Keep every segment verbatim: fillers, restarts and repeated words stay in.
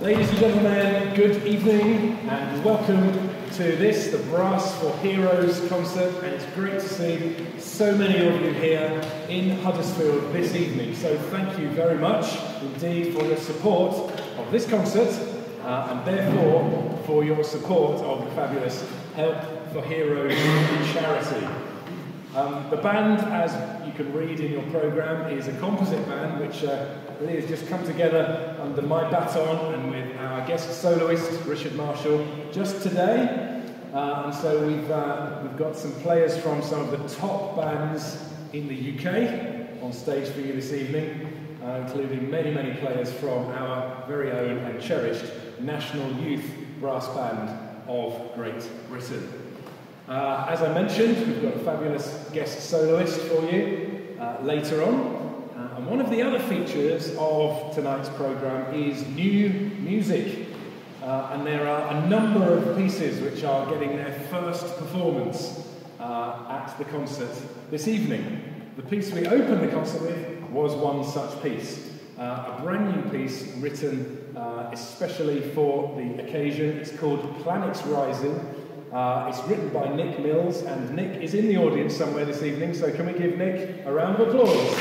Ladies and gentlemen, good evening and welcome to this, the Brass for Heroes concert, and it's great to see so many of you here in Huddersfield this evening. So thank you very much indeed for your support of this concert uh, and therefore for your support of the fabulous Help for Heroes charity. Um, the band, as you can read in your programme, is a composite band which uh, really has just come together under my baton and with our guest soloist, Richard Marshall, just today. Uh, and so we've, uh, we've got some players from some of the top bands in the U K on stage for you this evening, uh, including many, many players from our very own and cherished National Youth Brass Band of Great Britain. Uh, as I mentioned, we've got a fabulous guest soloist for you uh, later on. Uh, and one of the other features of tonight's programme is new music. Uh, and there are a number of pieces which are getting their first performance uh, at the concert this evening. The piece we opened the concert with was one such piece. Uh, a brand new piece written uh, especially for the occasion. It's called Planets Rising. Uh, it's written by Nick Mills, and Nick is in the audience somewhere this evening, so can we give Nick a round of applause?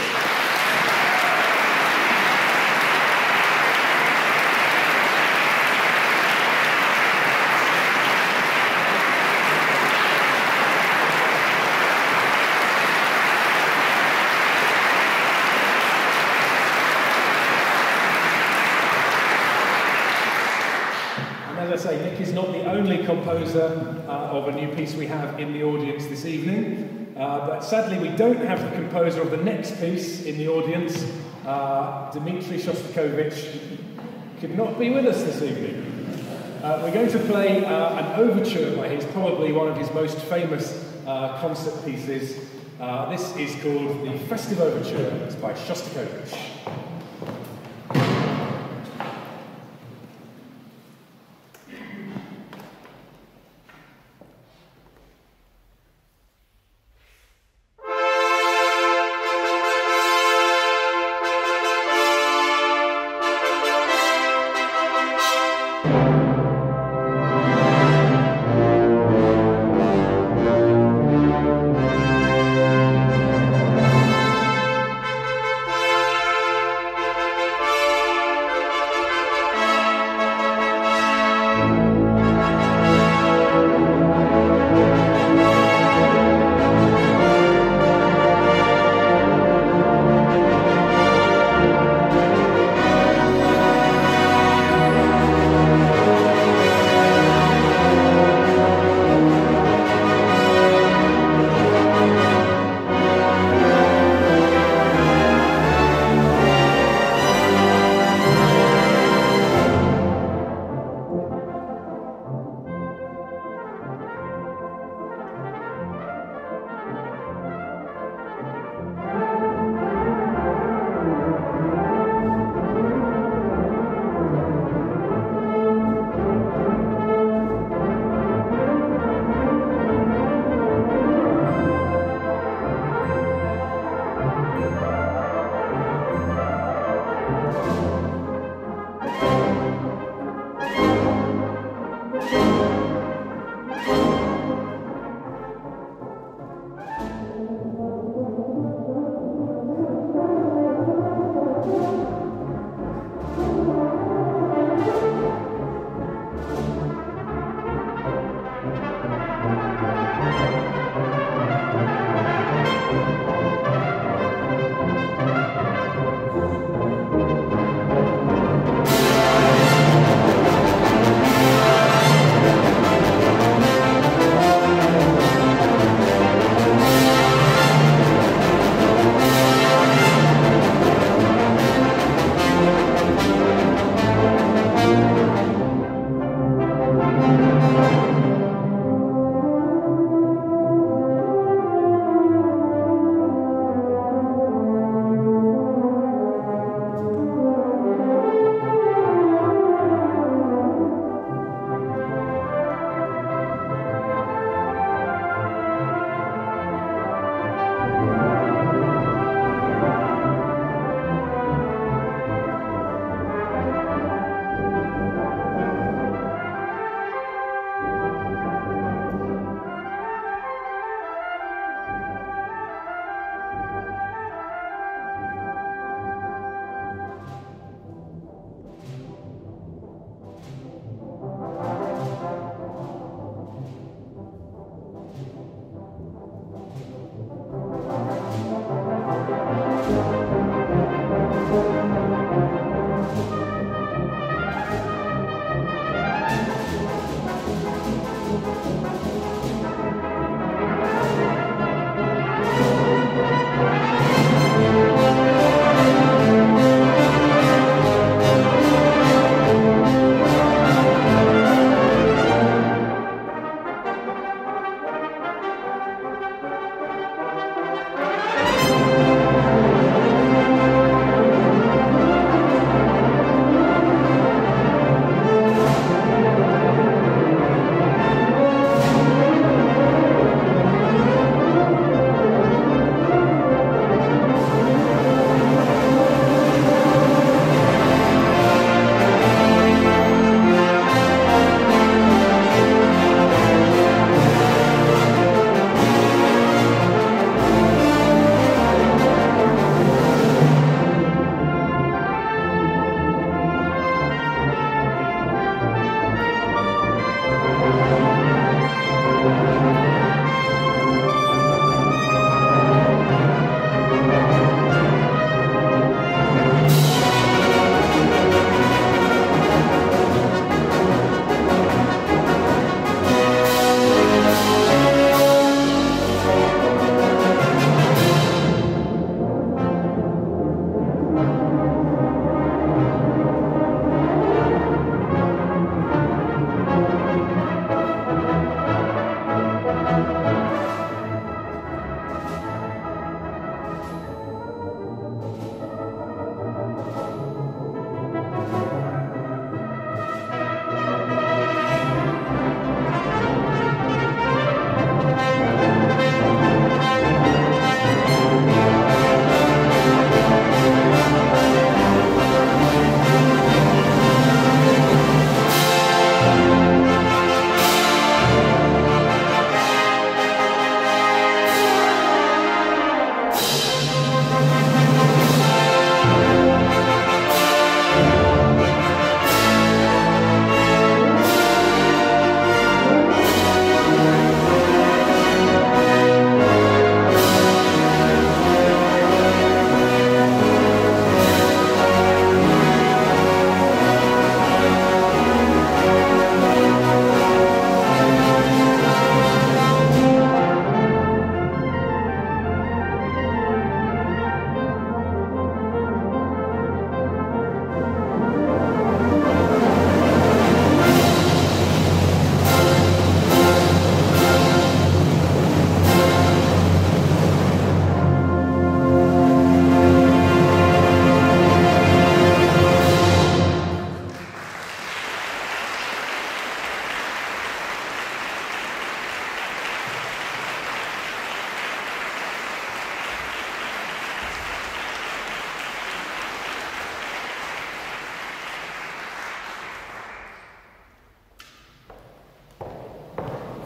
As I say, Nick is not the only composer uh, of a new piece we have in the audience this evening, uh, but sadly we don't have the composer of the next piece in the audience. uh, Dmitri Shostakovich could not be with us this evening. Uh, we're going to play uh, an overture by his, probably one of his most famous uh, concert pieces. Uh, this is called the Festive Overture. It's by Shostakovich.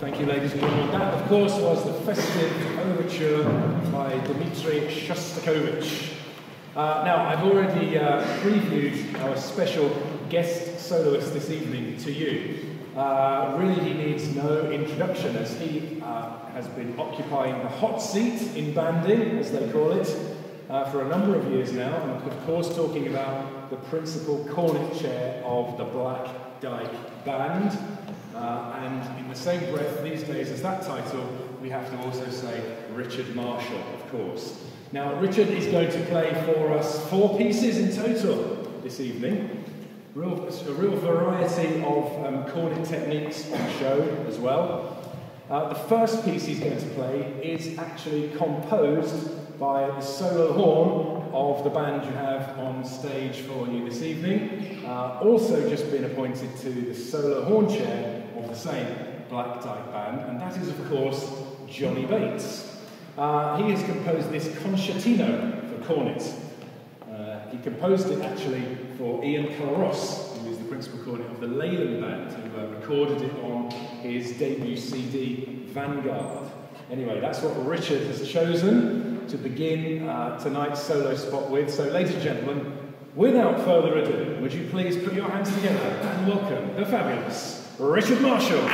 Thank you, ladies and gentlemen. That, of course, was the festive overture by Dmitri Shostakovich. Uh, now, I've already uh, previewed our special guest soloist this evening to you. Uh, really, he needs no introduction, as he uh, has been occupying the hot seat in banding, as they call it, uh, for a number of years now, and of course talking about the principal cornet chair of the Black Dyke Band. Uh, and in the same breath, these days, as that title, we have to also say Richard Marshall, of course. Now, Richard is going to play for us four pieces in total this evening. Real, a real variety of um, cornet techniques on show as well. Uh, the first piece he's going to play is actually composed by the solo horn of the band you have on stage for you this evening. Uh, also just been appointed to the solo horn chair of the same Black Dyke Band, and that is, of course, Johnny Bates. Uh, he has composed this concertino for cornet. Uh, he composed it actually for Ian Culross, who is the principal cornet of the Leyland Band, who uh, recorded it on his debut C D, Vanguard. Anyway, that's what Richard has chosen to begin uh, tonight's solo spot with. So, ladies and gentlemen, without further ado, would you please put your hands together and welcome the fabulous Richard Marshall.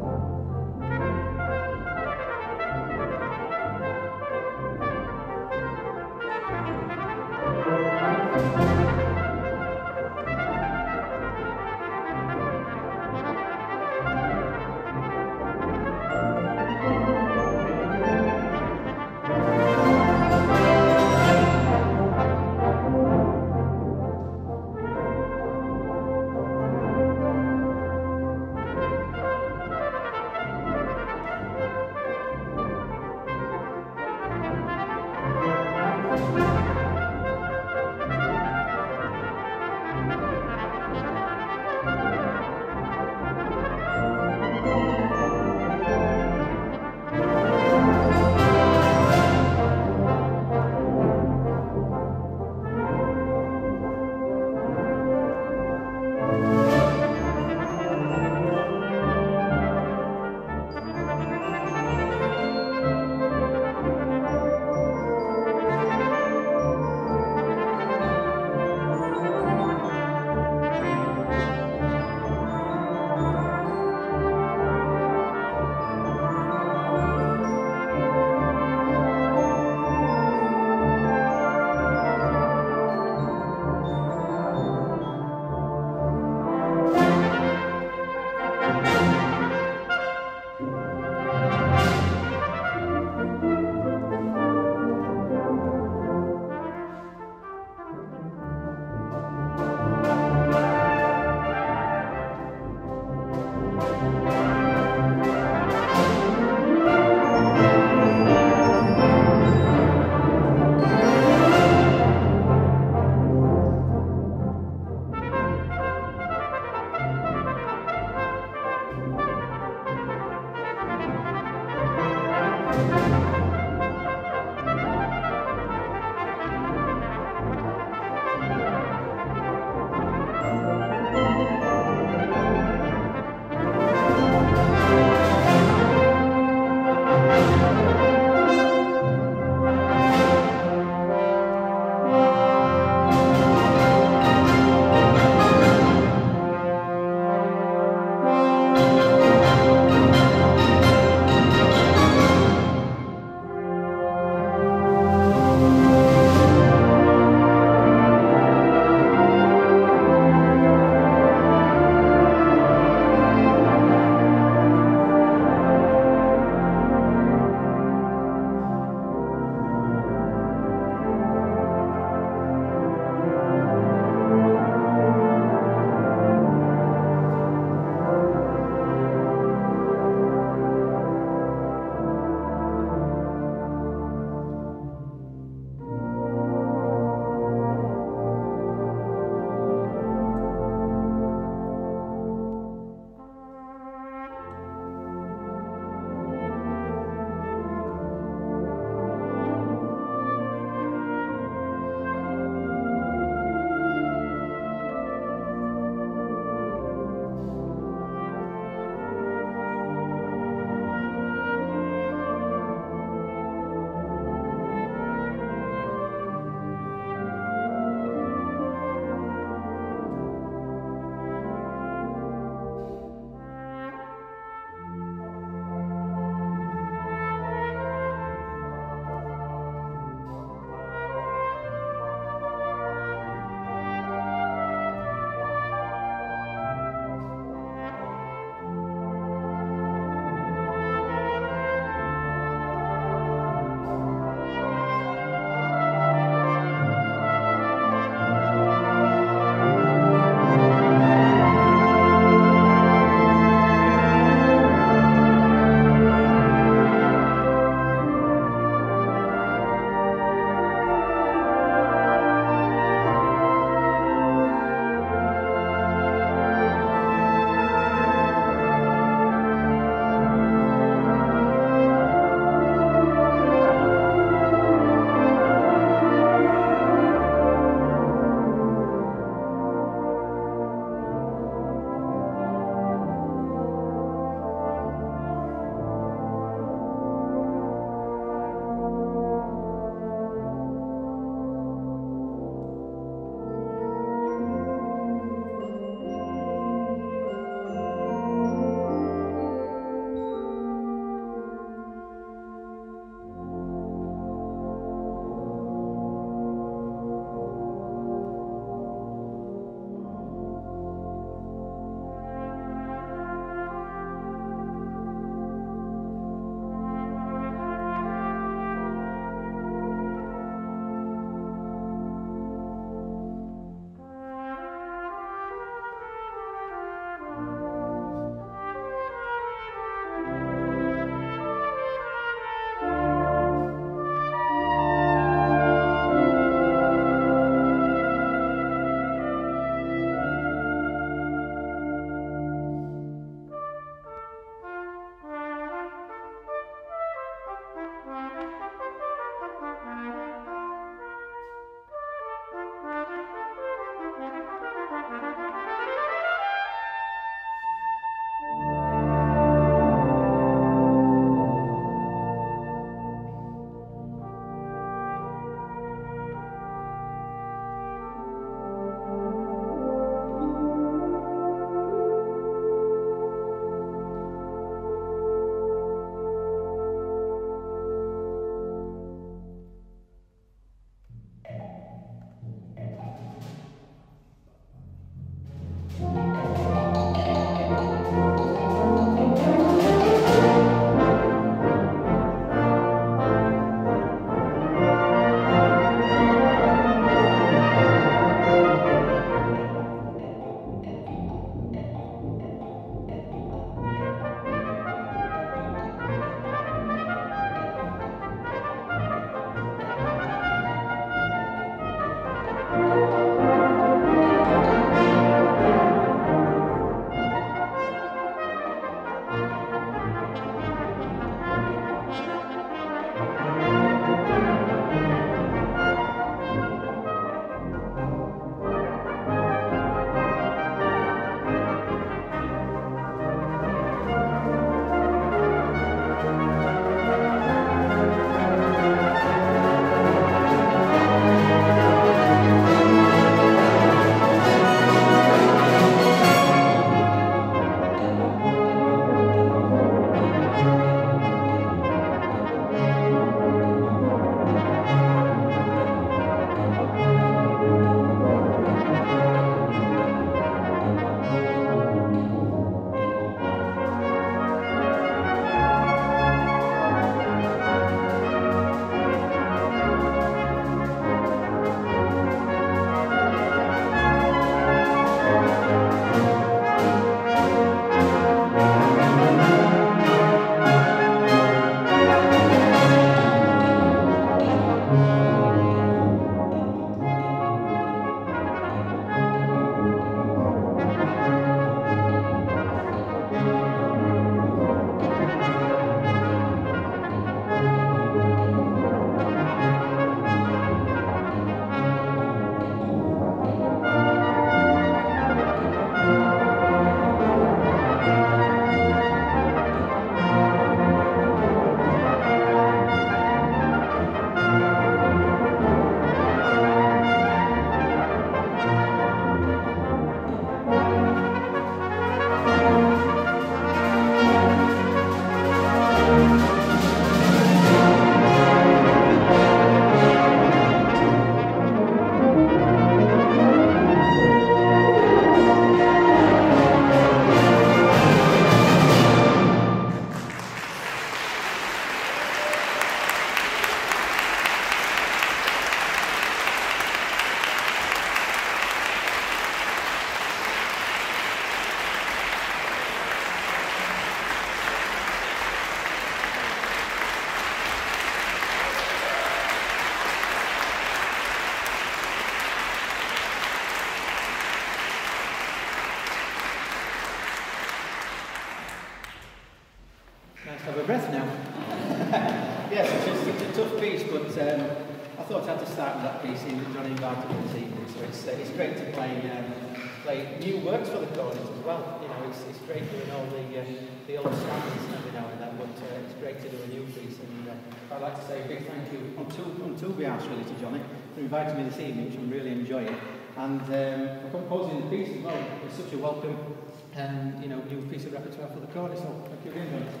Nice to have a breath now. Yes, it's just it's a tough piece, but um, I thought I had to start with that piece in Johnny invited me this evening. So it's uh, it's great to play um, play new works for the Cornies as well. You know, it's, it's great doing all the uh, the old standards every now and then, but uh, it's great to do a new piece. And uh, I'd like to say a big thank you on two on two behalves really to Johnny for inviting me this evening, which I'm really enjoying, and um, for composing the piece as well. It's such a welcome and you know new piece of repertoire for the Cornies. So thank you again, Johnny.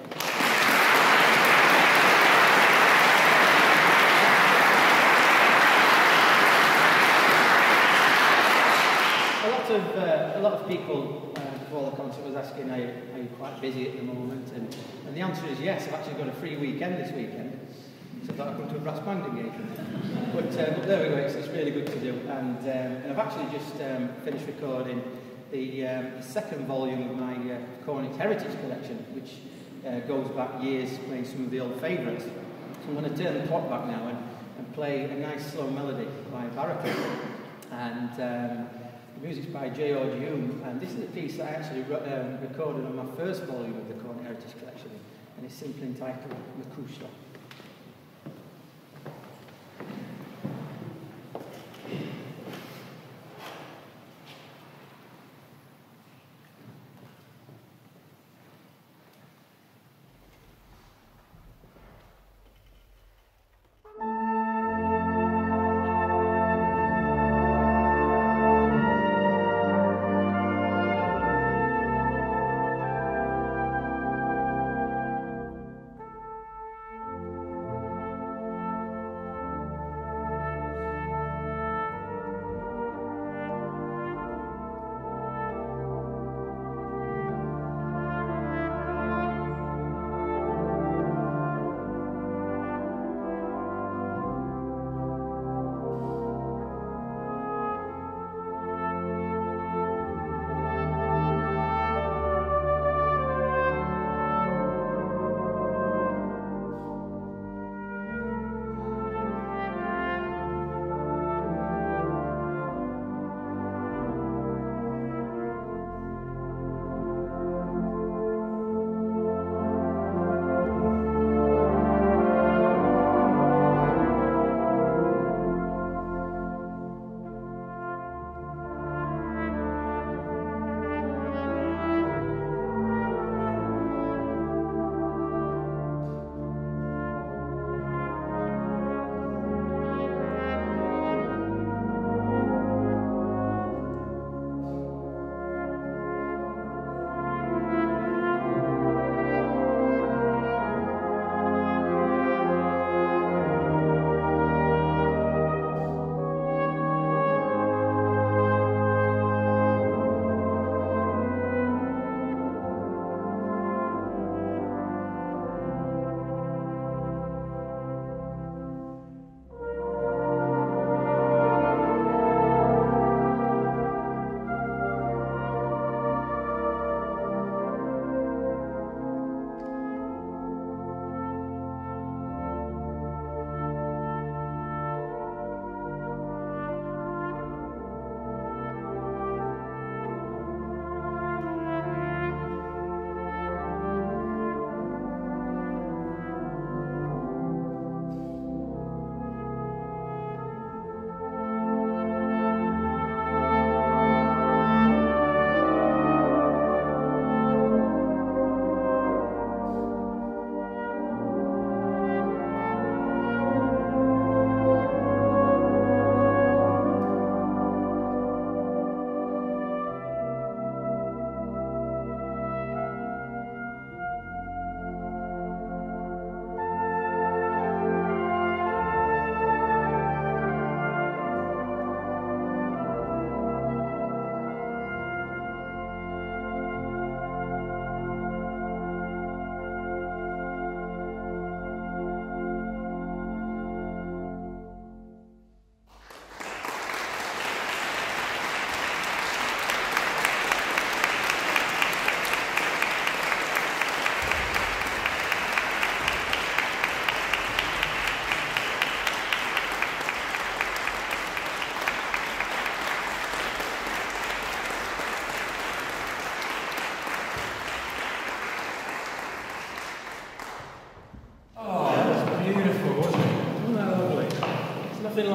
A lot of uh, a lot of people uh, before the concert was asking, are you, are you quite busy at the moment? And, and the answer is yes. I've actually got a free weekend this weekend, so I thought I'd come to a brass band engagement. But, uh, but there we go. It's, it's really good to do, and, um, and I've actually just um, finished recording the, um, the second volume of my uh, Cornish Heritage Collection, which uh, goes back years, playing some of the old favourites. So I'm going to turn the clock back now and, and play a nice slow melody by Baraka, and. Um, The music's by George Hume, and this is a piece that I actually um, recorded on my first volume of the Cornish Heritage Collection, and it's simply entitled Makushla.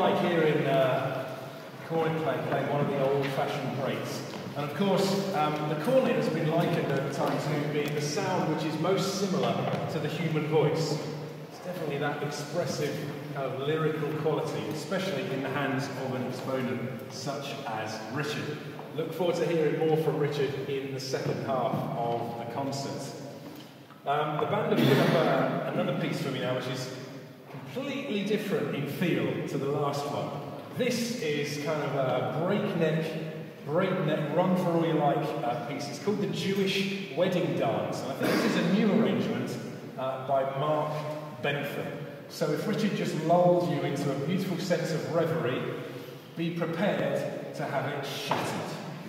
like hearing uh, cornet play playing one of the old-fashioned greats. And of course, um, the cornet has been likened over time to be the sound which is most similar to the human voice. It's definitely that expressive kind of lyrical quality, especially in the hands of an exponent such as Richard. Look forward to hearing more from Richard in the second half of the concert. Um, the band have put up uh, another piece for me now, which is completely different in feel to the last one. This is kind of a breakneck, breakneck, run for all you like uh, piece. It's called the Jewish Wedding Dance, and I think this is a new arrangement uh, by Mark Bentham. So if Richard just lulls you into a beautiful sense of reverie, be prepared to have it shattered.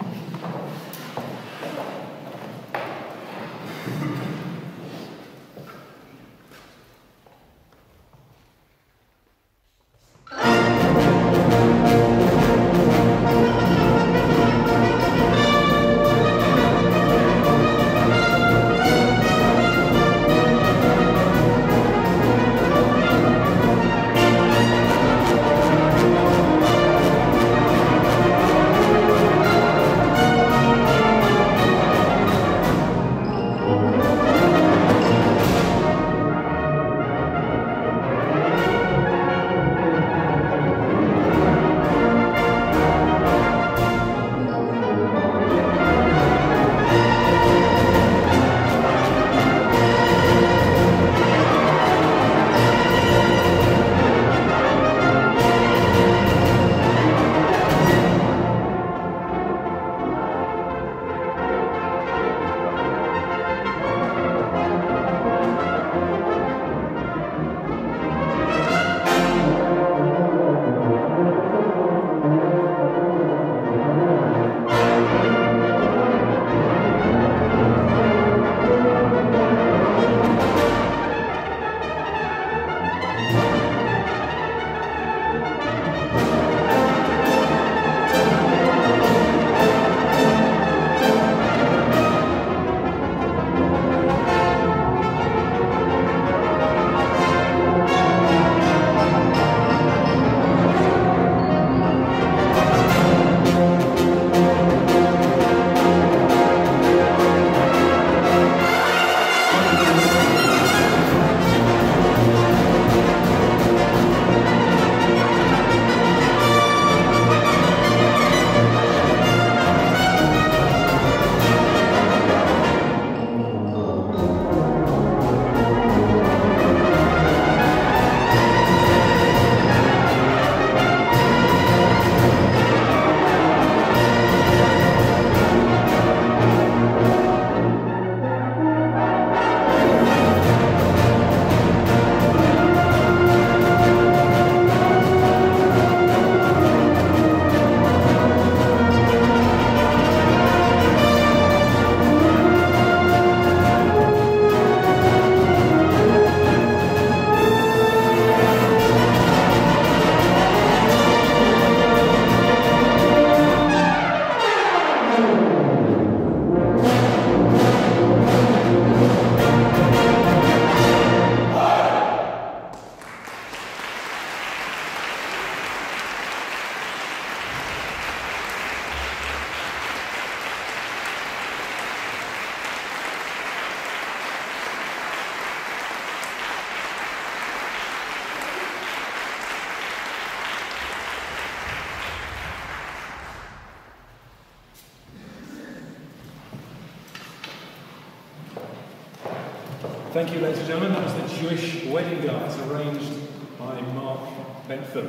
Thank you, ladies and gentlemen. That was the Jewish Wedding Dance, arranged by Mark Bentham.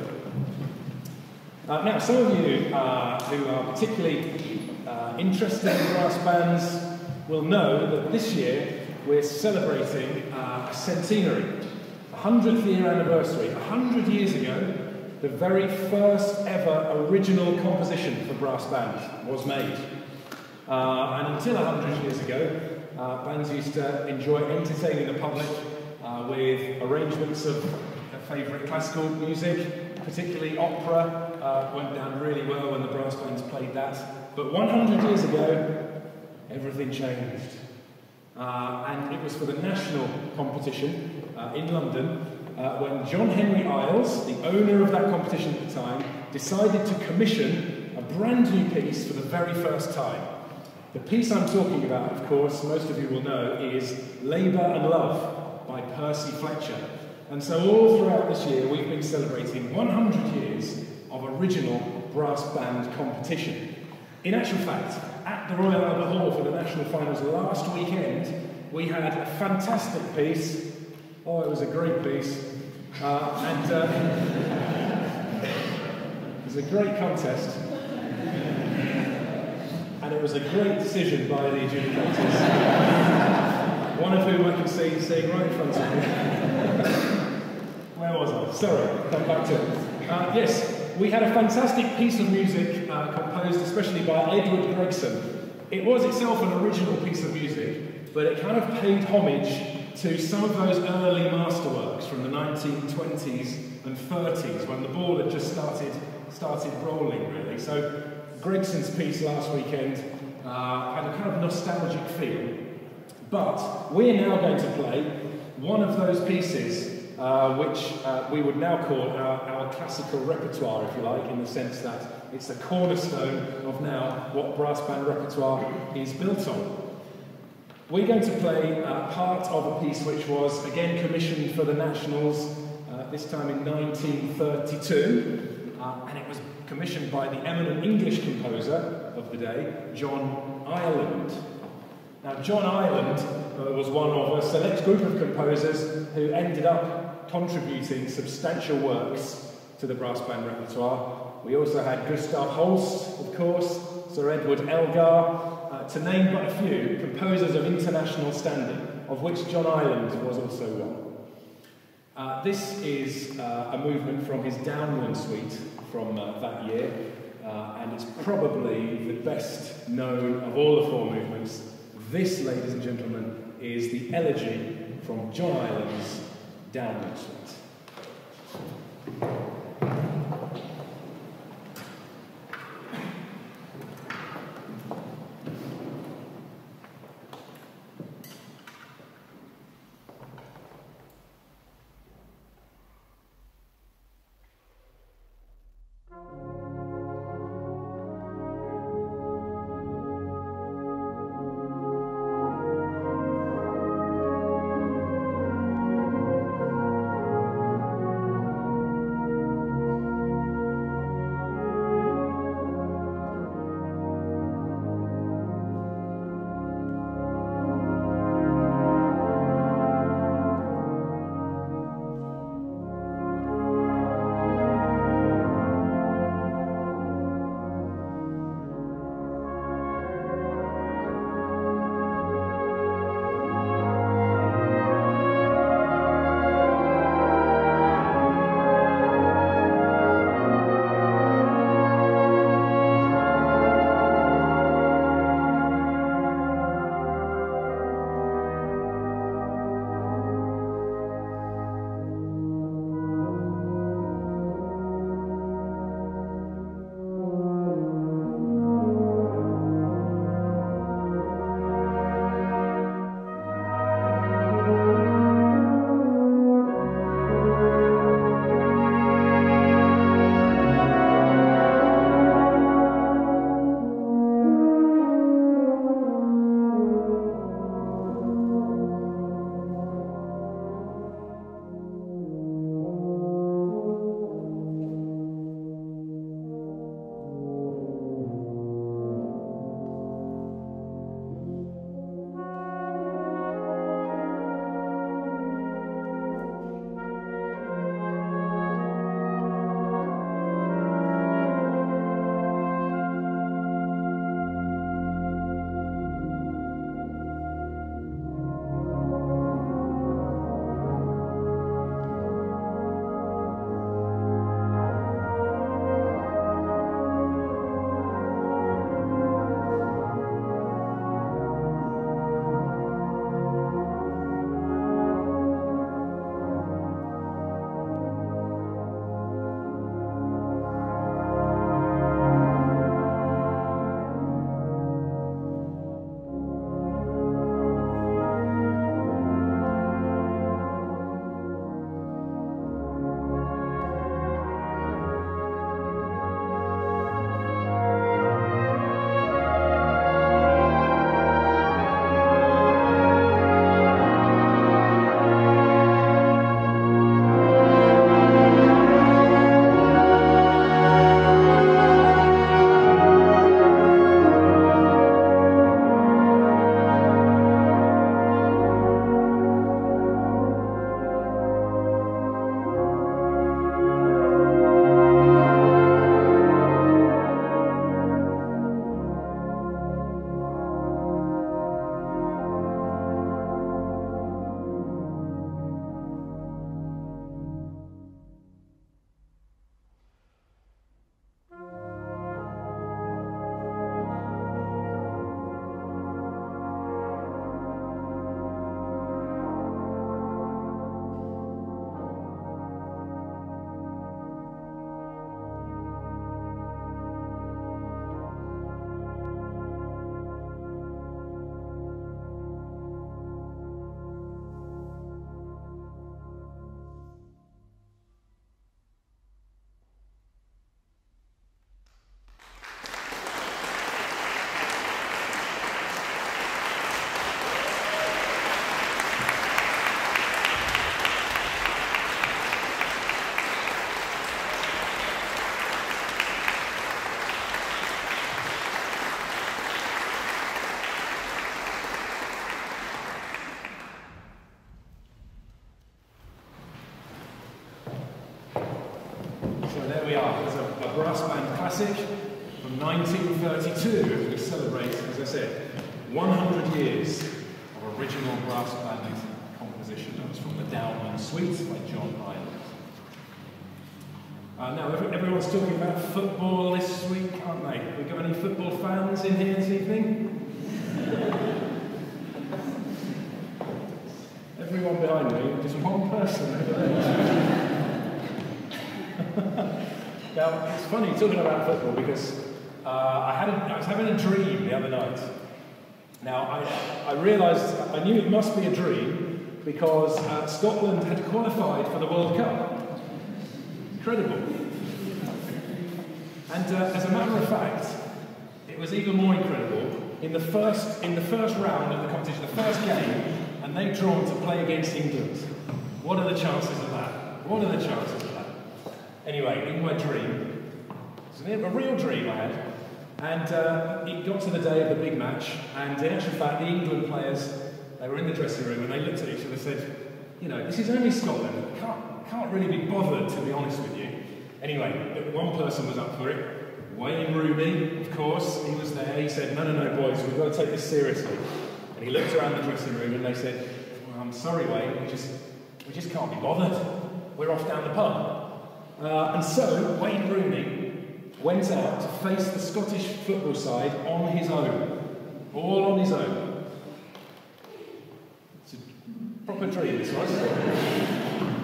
Uh, now, some of you uh, who are particularly uh, interested in brass bands will know that this year we're celebrating uh, a centenary, a hundredth year anniversary. A hundred years ago, the very first ever original composition for brass bands was made. Uh, and until a hundred years ago, uh, bands used to enjoy entertaining the public uh, with arrangements of their favourite classical music, particularly opera. Uh, went down really well when the brass bands played that. But one hundred years ago, everything changed. Uh, and it was for the national competition uh, in London uh, when John Henry Iles, the owner of that competition at the time, decided to commission a brand new piece for the very first time. The piece I'm talking about, of course, most of you will know, is Labour and Love by Percy Fletcher. And so all throughout this year, we've been celebrating one hundred years of original brass band competition. In actual fact, at the Royal Albert Hall for the national finals last weekend, we had a fantastic piece. Oh, it was a great piece. Uh, and uh, it was a great contest. And it was a great decision by the adjudicators. One of whom I can see sitting right in front of me. Where was I? Sorry, come back to it. Uh, yes. We had a fantastic piece of music uh, composed especially by Edward Gregson. It was itself an original piece of music, but it kind of paid homage to some of those early masterworks from the nineteen twenties and thirties, when the ball had just started, started rolling, really. So Gregson's piece last weekend uh, had a kind of nostalgic feel. But we're now going to play one of those pieces Uh, which uh, we would now call our, our classical repertoire, if you like, in the sense that it's the cornerstone of now what brass band repertoire is built on. We're going to play uh, part of a piece which was again commissioned for the Nationals, uh, this time in nineteen thirty-two, uh, and it was commissioned by the eminent English composer of the day, John Ireland. Now, John Ireland uh, was one of a select group of composers who ended up contributing substantial works to the brass band repertoire. We also had Gustav Holst, of course, Sir Edward Elgar, uh, to name but a few, composers of international standing, of which John Ireland was also one. Uh, this is uh, a movement from his Downland Suite from uh, that year, uh, and it's probably the best known of all the four movements. This, ladies and gentlemen, is the elegy from John Ireland's Downland Suite. Thank brass band classic from nineteen thirty-two as we celebrate, as I said, one hundred years of original brass band composition. That was from the Dowman Suite by John Hyland. Uh, now, everyone's talking about football this week, aren't they? Have we got any football fans in here this evening? Everyone behind me, just one person over there. Now, it's funny talking about football because uh, I, had a, I was having a dream the other night. Now, I, I realised, I knew it must be a dream because uh, Scotland had qualified for the World Cup. Incredible. And uh, as a matter of fact, it was even more incredible. In the first, in the first round of the competition, the first game, and they drawn to play against England. What are the chances of that? What are the chances of that? Anyway, in my dream, it was a real dream I had, and uh, it got to the day of the big match, and in actual fact, the England players, they were in the dressing room, and they looked at each other and said, you know, this is only Scotland. Can't Can't really be bothered, to be honest with you. Anyway, one person was up for it. Wayne Rooney, of course, he was there. He said, no, no, no, boys, we've got to take this seriously. And he looked around the dressing room and they said, well, I'm sorry, Wayne, we just, we just can't be bothered. We're off down the pub. Uh, and so, Wayne Rooney went out to face the Scottish football side on his own. All on his own. It's a proper dream, this was.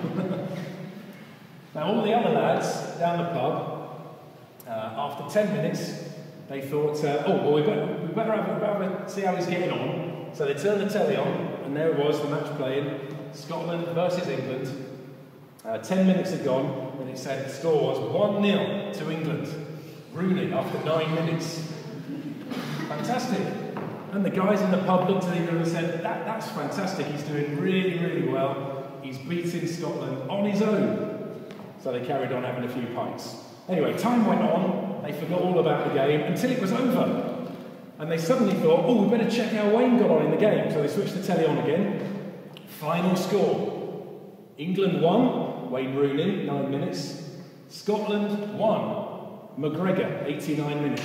Now, all the other lads down the pub, uh, after ten minutes, they thought, uh, oh, well, we better, we better, have, we better have a, see how he's getting on. So they turned the telly on, and there it was, the match playing, Scotland versus England. Uh, ten minutes had gone, and it said the score was one nil to England. Rooney, after nine minutes. Fantastic. And the guys in the pub looked at him and said, that, that's fantastic, he's doing really, really well. He's beating Scotland on his own. So they carried on having a few pints. Anyway, time went on, they forgot all about the game until it was over. And they suddenly thought, oh, we better check how Wayne got on in the game. So they switched the telly on again. Final score. England won, Wayne Rooney, nine minutes. Scotland won, McGregor, eighty-nine minutes.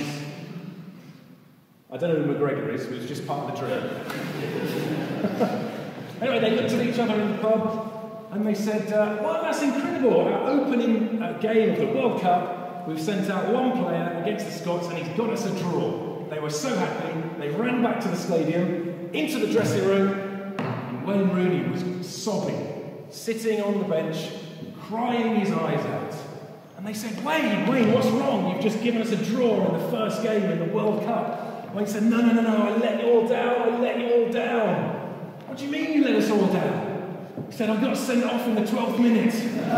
I don't know who McGregor is, but it's just part of the dream. Anyway, they looked at each other in the pub, and they said, uh, well, that's incredible. Our opening uh, game of the World Cup, we've sent out one player against the Scots, and he's got us a draw. They were so happy, they ran back to the stadium, into the dressing room, and Wayne Rooney was sobbing, sitting on the bench, crying his eyes out. And they said, Wayne, Wayne, what's wrong? You've just given us a draw in the first game in the World Cup. Wayne said, no, no, no, no, I let you all down, I let you all down. What do you mean you let us all down? He said, I've got to send it off in the twelfth minute.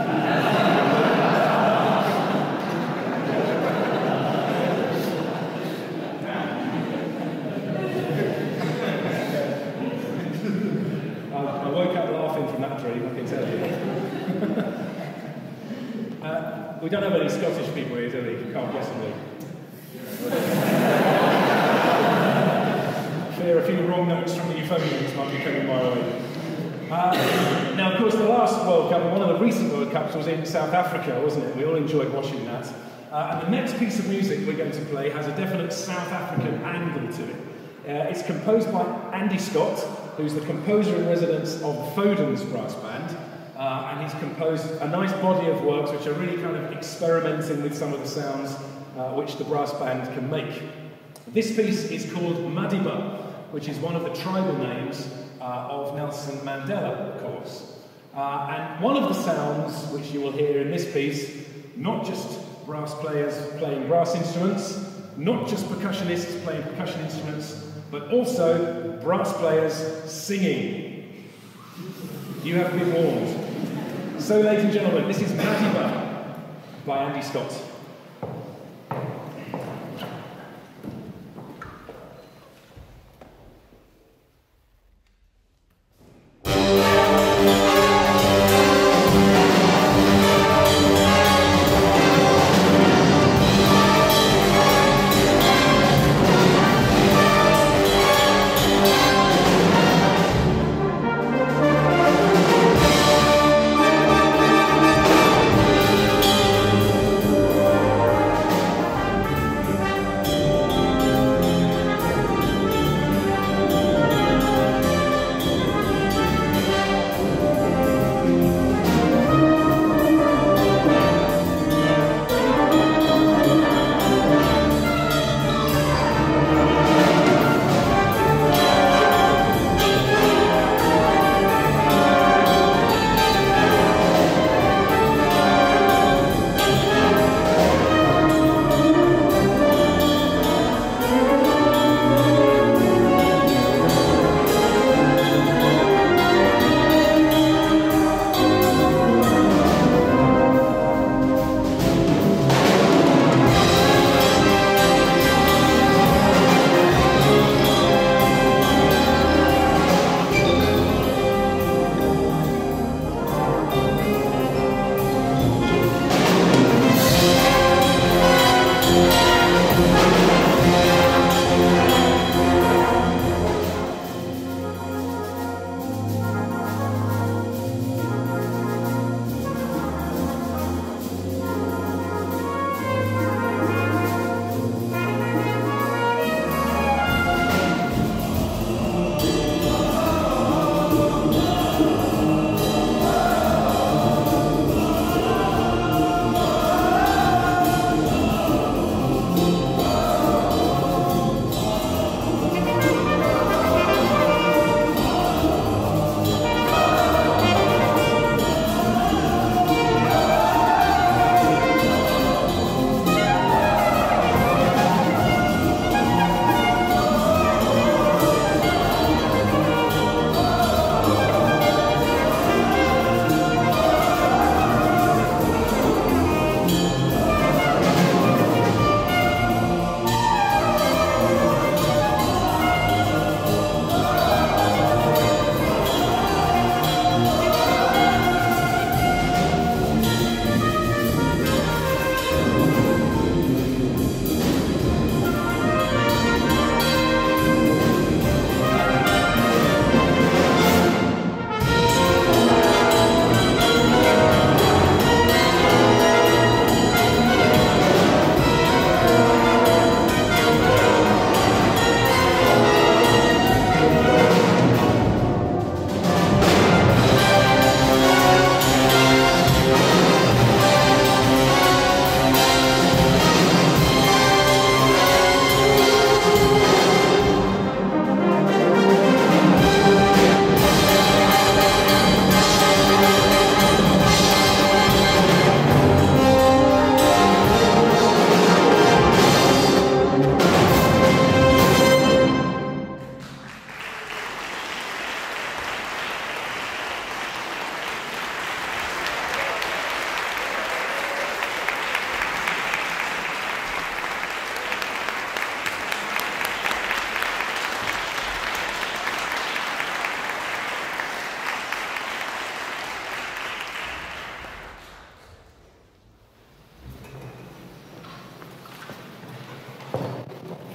I woke up laughing from that dream, I can tell you. uh, we don't have any Scottish people here, do we? Can't possibly. Fear a few wrong notes from the euphoniums might be coming my way. Uh, now, of course, the last World Cup, one of the recent World Cups, was in South Africa, wasn't it? We all enjoyed watching that. Uh, and the next piece of music we're going to play has a definite South African angle to it. Uh, it's composed by Andy Scott, who's the composer in residence of the Foden's brass band, uh, and he's composed a nice body of works which are really kind of experimenting with some of the sounds uh, which the brass band can make. This piece is called Madiba, which is one of the tribal names uh, of Nelson Mandela, of course. Uh, and one of the sounds which you will hear in this piece, not just brass players playing brass instruments, not just percussionists playing percussion instruments, but also brass players singing. You have been warned. So, ladies and gentlemen, this is Madiba by Andy Scott. Thank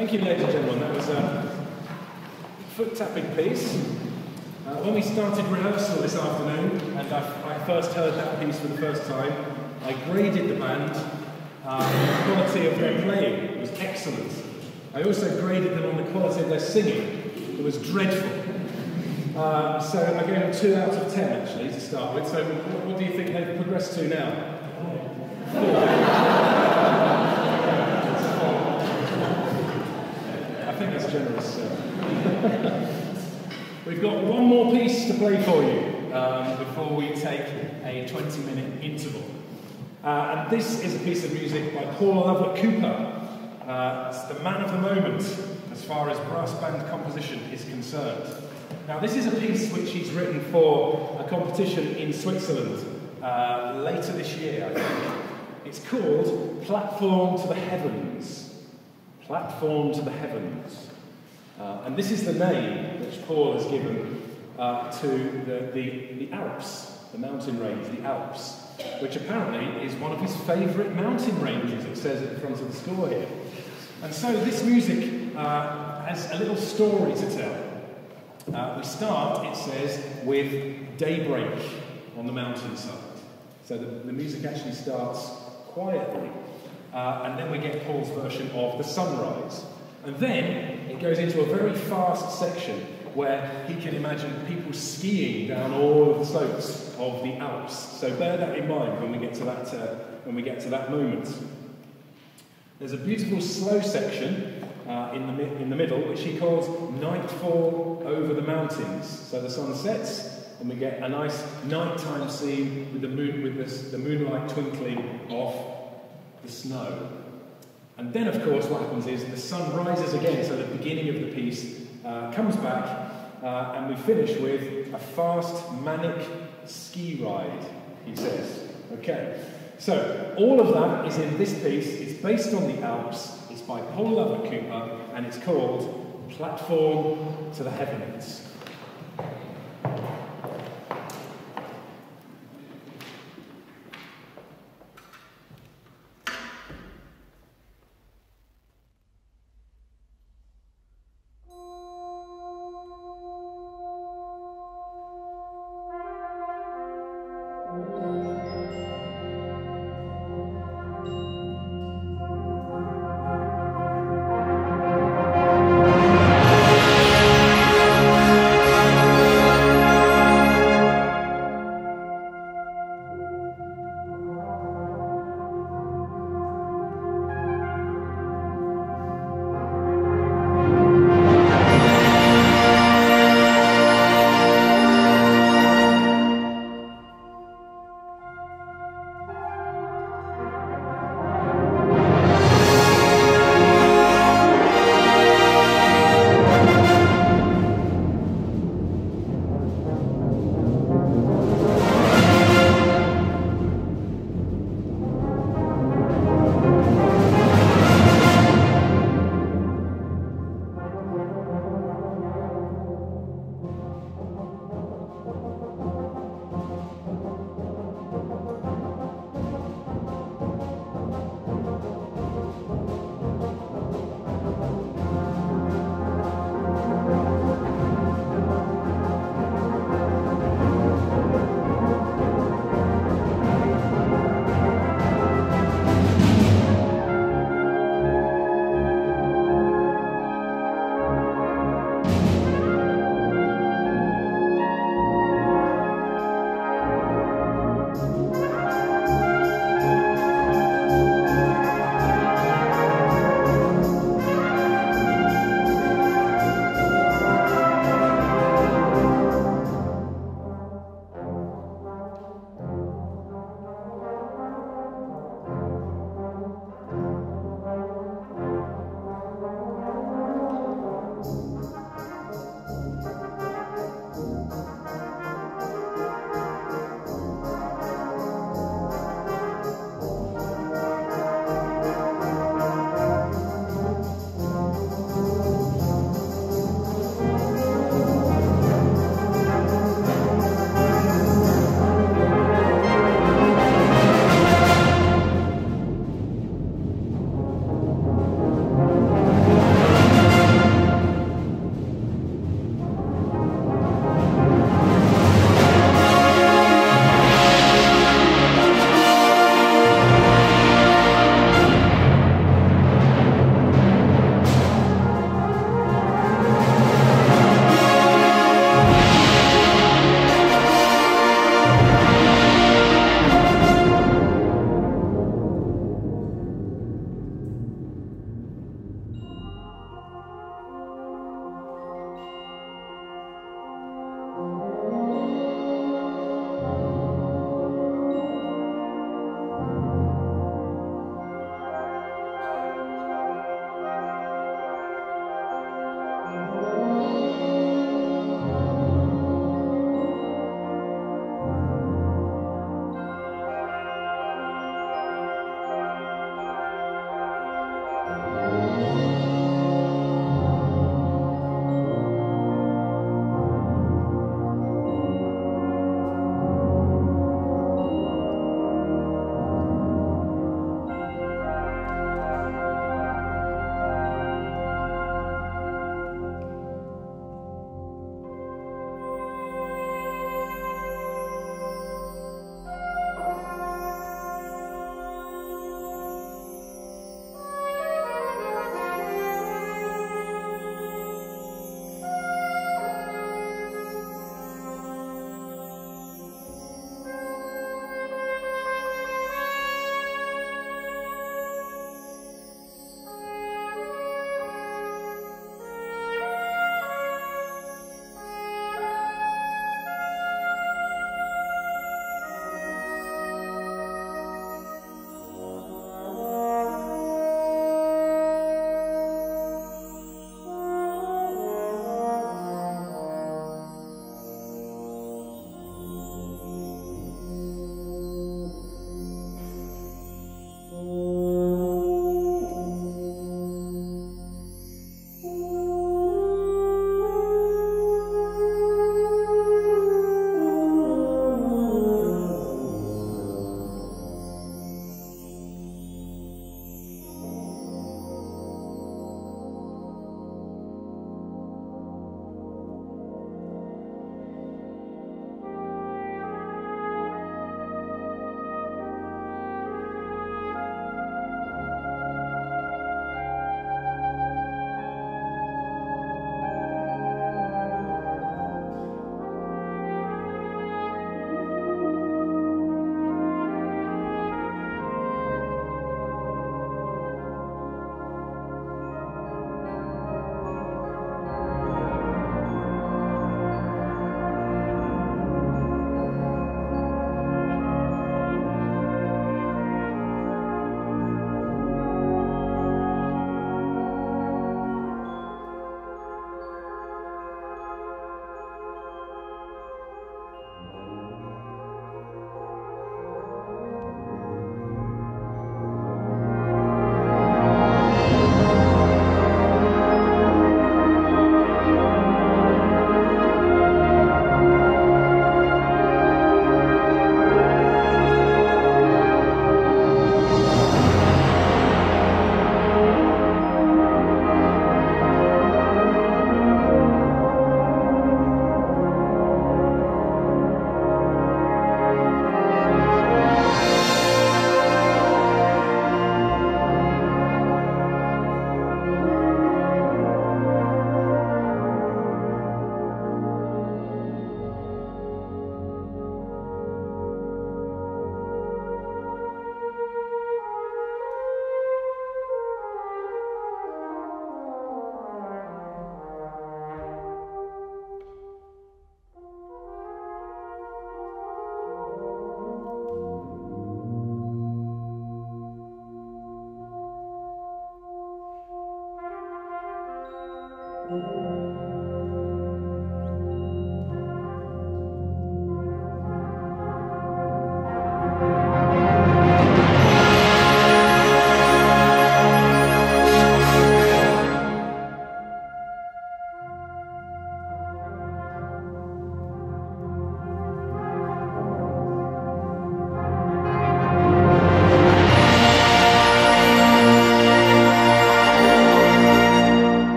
Thank you, ladies and gentlemen. That was a foot-tapping piece. Uh, when we started rehearsal this afternoon, and I, I first heard that piece for the first time, I graded the band uh, on the quality of their playing. It was excellent. I also graded them on the quality of their singing. It was dreadful. Uh, so I gave them two out of ten, actually, to start with. So what, what do you think they've progressed to now? I think that's generous. Uh. We've got one more piece to play for you um, before we take a twenty minute interval. Uh, and this is a piece of music by Paul Lovatt Cooper. Uh, it's the man of the moment as far as brass band composition is concerned. Now, this is a piece which he's written for a competition in Switzerland uh, later this year, I think. It's called Platform to the Heavens. Platform to the Heavens. Uh, and this is the name which Paul has given uh, to the, the, the Alps, the mountain range, the Alps, which apparently is one of his favourite mountain ranges, it says at the front of the score here. And so this music uh, has a little story to tell. Uh, we start, it says, with daybreak on the mountainside. So the, the music actually starts quietly, uh, and then we get Paul's version of the sunrise. And then it goes into a very fast section where he can imagine people skiing down all of the slopes of the Alps. So bear that in mind when we get to that, uh, when we get to that moment. There's a beautiful slow section uh, in, the, in the middle, which he calls Nightfall Over the Mountains. So the sun sets, and we get a nice nighttime scene with the, moon, with this, the moonlight twinkling off the snow. And then, of course, what happens is the sun rises again, so the beginning of the piece uh, comes back, uh, and we finish with a fast, manic ski ride, he says. Okay, so all of that is in this piece. It's based on the Alps. It's by Paul Lovatt Cooper, and it's called Platform to the Heavens.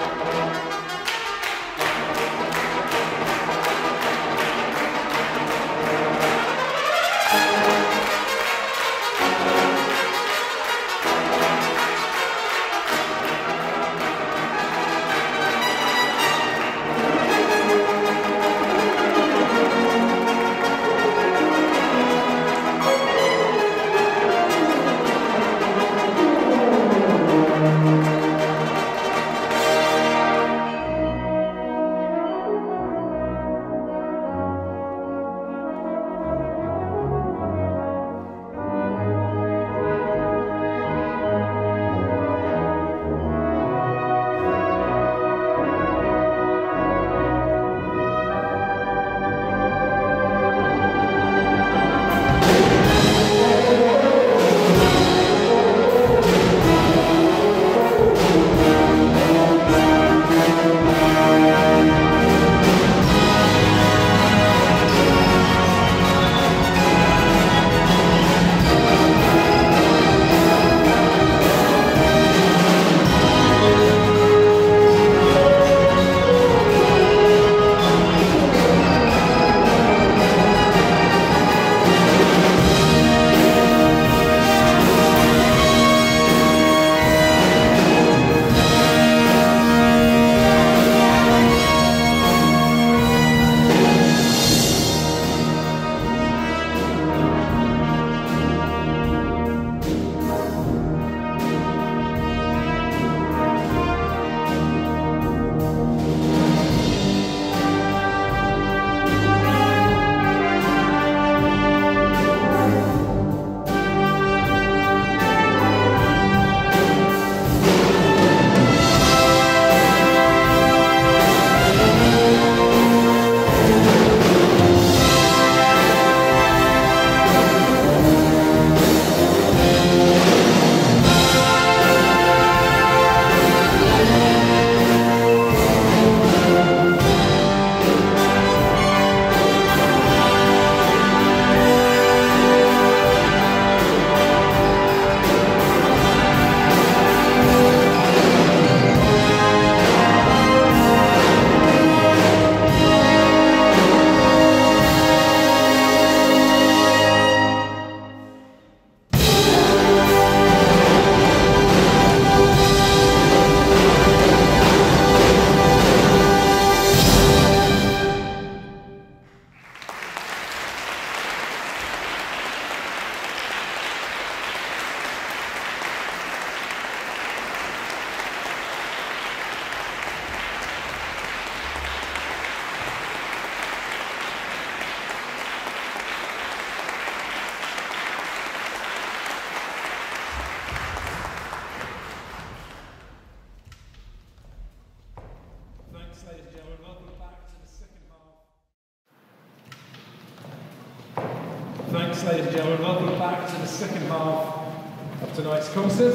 Thanks, ladies and gentlemen. Welcome back to the second half of tonight's concert.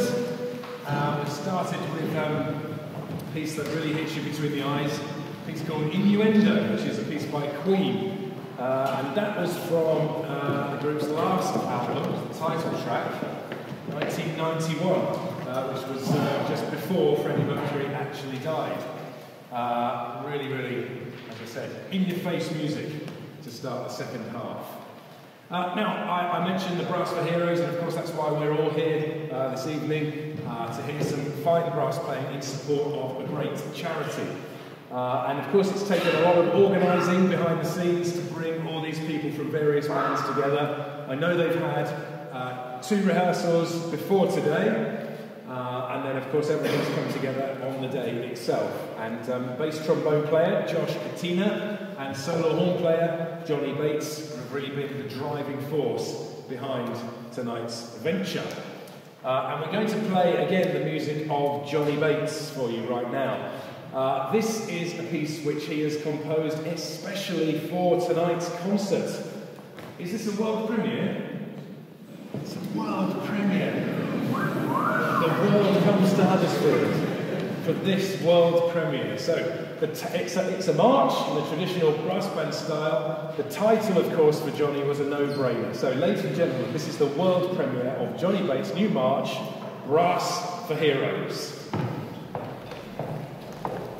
Um, we started with um, a piece that really hits you between the eyes, a piece called Innuendo, which is a piece by Queen. Uh, and that was from uh, the group's last album, the title track, nineteen ninety-one, uh, which was uh, just before Freddie Mercury actually died. Uh, really, really, as I said, in-your-face music to start the second half. Uh, now, I, I mentioned the Brass for Heroes, and of course that's why we're all here uh, this evening, uh, to hear some fine brass playing in support of a great charity. Uh, and of course it's taken a lot of organising behind the scenes to bring all these people from various bands together. I know they've had uh, two rehearsals before today, uh, and then of course everything's come together on the day itself. And um, bass trombone player Josh Katina and solo horn player Johnny Bates have really been the driving force behind tonight's venture. Uh, and we're going to play again the music of Johnny Bates for you right now. Uh, this is a piece which he has composed especially for tonight's concert. Is this a world premiere? It's a world premiere. The world comes to Huddersfield for this world premiere. So the t it's, a, it's a march in the traditional brass band style. The title, of course, for Johnny was a no-brainer. So, ladies and gentlemen, this is the world premiere of Johnny Bates' new march, Brass for Heroes.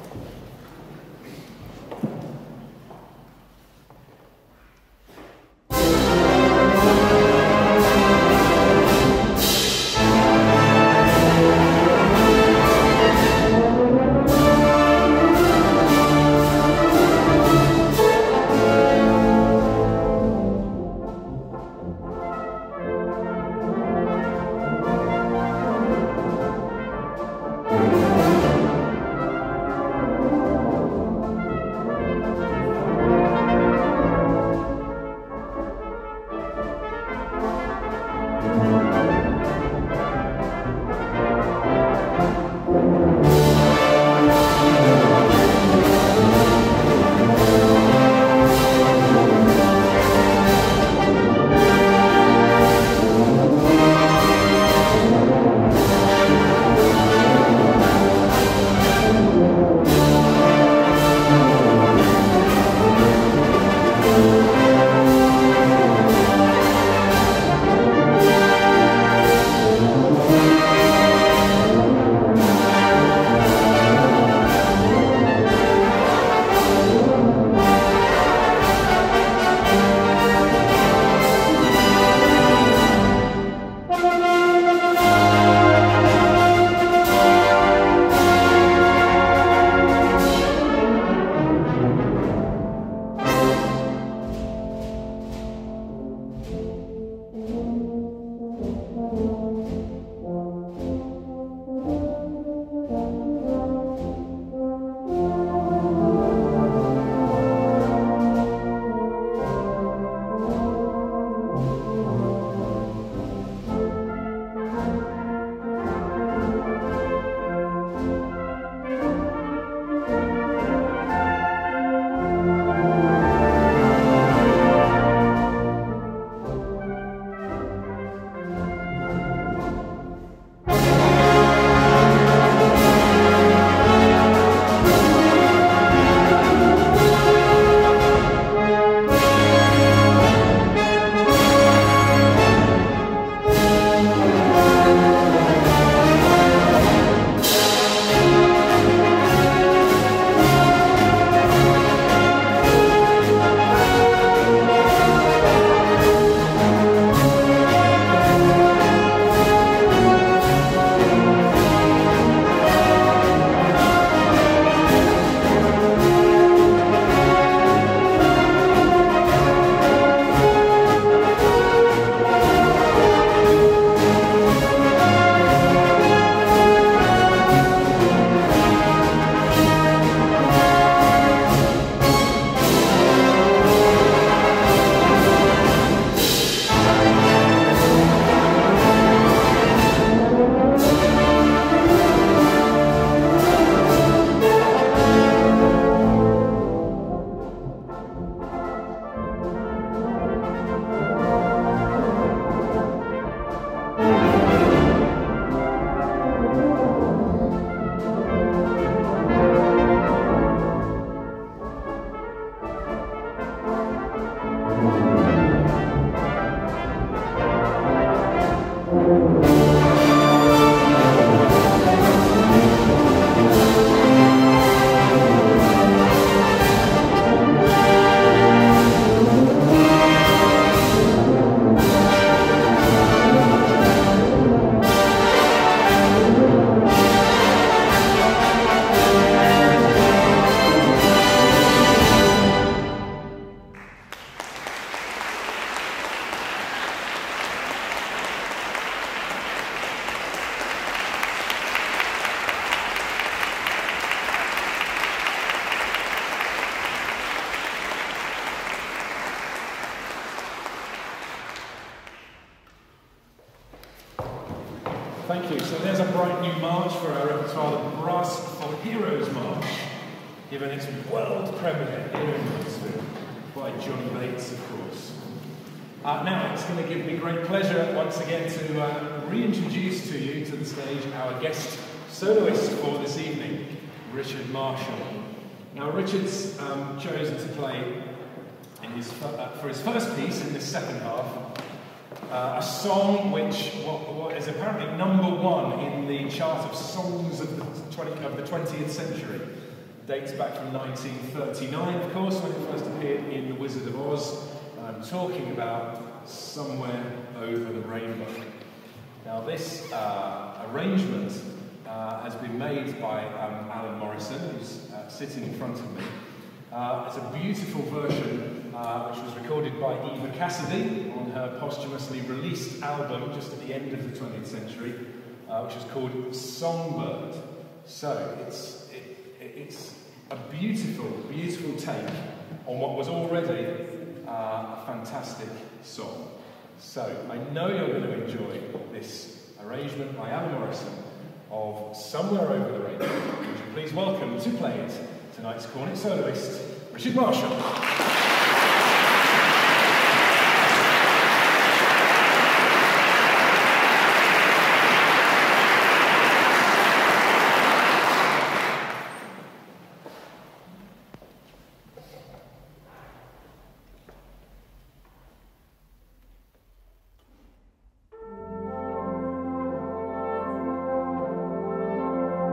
Thank you. So there's a bright new march for our repertoire, the Brass for Heroes March, given its world premiere here in Huddersfield by Johnny Bates, of course. Uh, now, it's going to give me great pleasure once again to uh, reintroduce to you to the stage our guest soloist for this evening, Richard Marshall. Now, Richard's um, chosen to play in his, uh, for his first piece in this second half, uh, a song which what, what is apparently number one in the chart of songs of the, twenty, of the twentieth century. Dates back from nineteen thirty-nine, of course, when it first appeared in The Wizard of Oz. And I'm talking about Somewhere Over the Rainbow. Now, this uh, arrangement uh, has been made by um, Alan Morrison, who's uh, sitting in front of me. Uh, it's a beautiful version uh, which was recorded by Eva Cassidy on her posthumously released album just at the end of the twentieth century, uh, which is called Songbird. So it's, it, it's a beautiful, beautiful take on what was already uh, a fantastic song. So I know you're going to enjoy this arrangement by Alan Morrison of Somewhere Over the Rainbow. Would you please welcome to play it tonight's cornet soloist, Richard Marshall.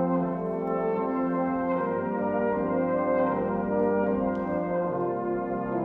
Thank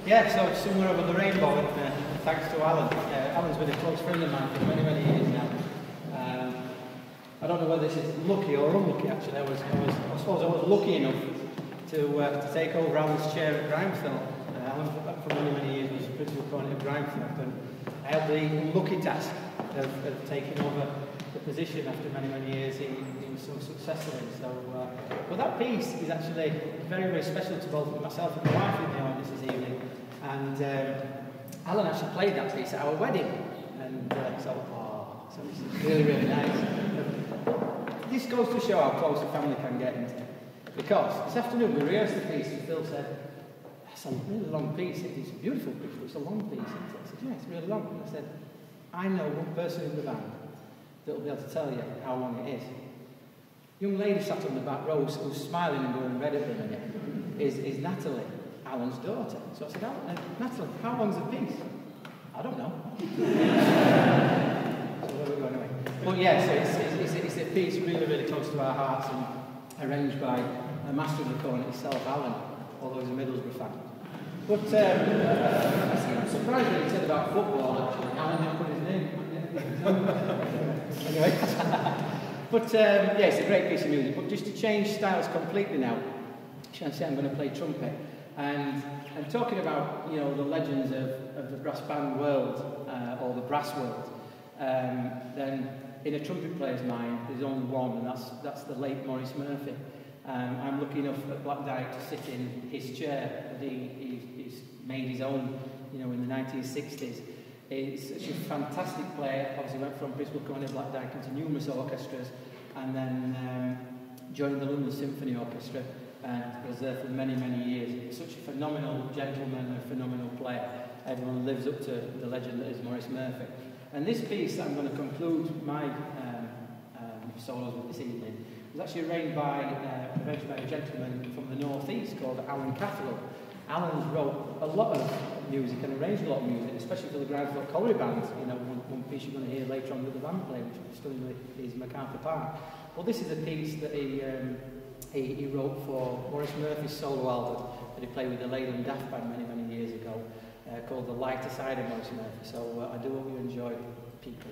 Yeah, so somewhere over the rainbow, and uh, thanks to Alan. Uh, Alan's been a close friend of mine for many, many years now. Um, I don't know whether this is lucky or unlucky, actually. I was, I, was, I suppose I was lucky enough to, uh, to take over Alan's chair at Grimesthorpe. Uh, Alan, for many, many years, was principal coordinator at Grimesthorpe, and I had the unlucky task of, of taking over the position after many, many years he, he was so successful in. So, uh, but that piece is actually very, very special to both myself and my wife in the audience this evening. And um, Alan actually played that piece at our wedding. And uh, so, oh, so it's really, really nice. This goes to show how close a family can get into. Because this afternoon we rehearsed the piece and Phil said, that's a really long piece. It's a beautiful piece, but it's a long piece. And I said, yeah, it's really long. And I said, I know one person in the band that will be able to tell you how long it is. Young lady sat on the back row who's smiling and going red at the minute is, is Natalie, Alan's daughter. So I said, oh, uh, Natalie, how long's the piece? I don't know. So there we go anyway. But yeah, so it's, it's, it's, it's a piece really, really close to our hearts and arranged by a master of the cornet itself, Alan, although he's a Middlesbrough fan. But um, I'm surprised when he said about football, actually. Alan didn't put his name. Anyway. But um, yeah, it's a great piece of music. But just to change styles completely now, shall I say I'm going to play trumpet. And I'm talking about, you know, the legends of, of the brass band world, uh, or the brass world. Um, then in a trumpet player's mind, there's only one, and that's, that's the late Maurice Murphy. Um, I'm lucky enough at Black Dyke to sit in his chair that he, he, he's made his own, you know, in the nineteen sixties. He's such a fantastic player. Obviously went from Bristol Cornet Black Dyke into numerous orchestras, and then um, joined the London Symphony Orchestra, and was there for many, many years. Such a phenomenal gentleman, a phenomenal player. Everyone lives up to the legend that is Maurice Murphy. And this piece that I'm going to conclude my um, um, solos with this evening was actually arranged by, uh, arranged by a gentleman from the North East called Alan Cathalo. Alan wrote a lot of music and arranged a lot of music, especially for the Grimesthorpe Colliery Band. You know, one, one piece you're going to hear later on with the band play, which stunningly is MacArthur Park. Well, this is a piece that he, um, he, he wrote for Maurice Murphy's solo album that he played with the Leyland Daft Band many, many years ago, uh, called The Lighter Side of Maurice Murphy. So uh, I do hope you enjoy People.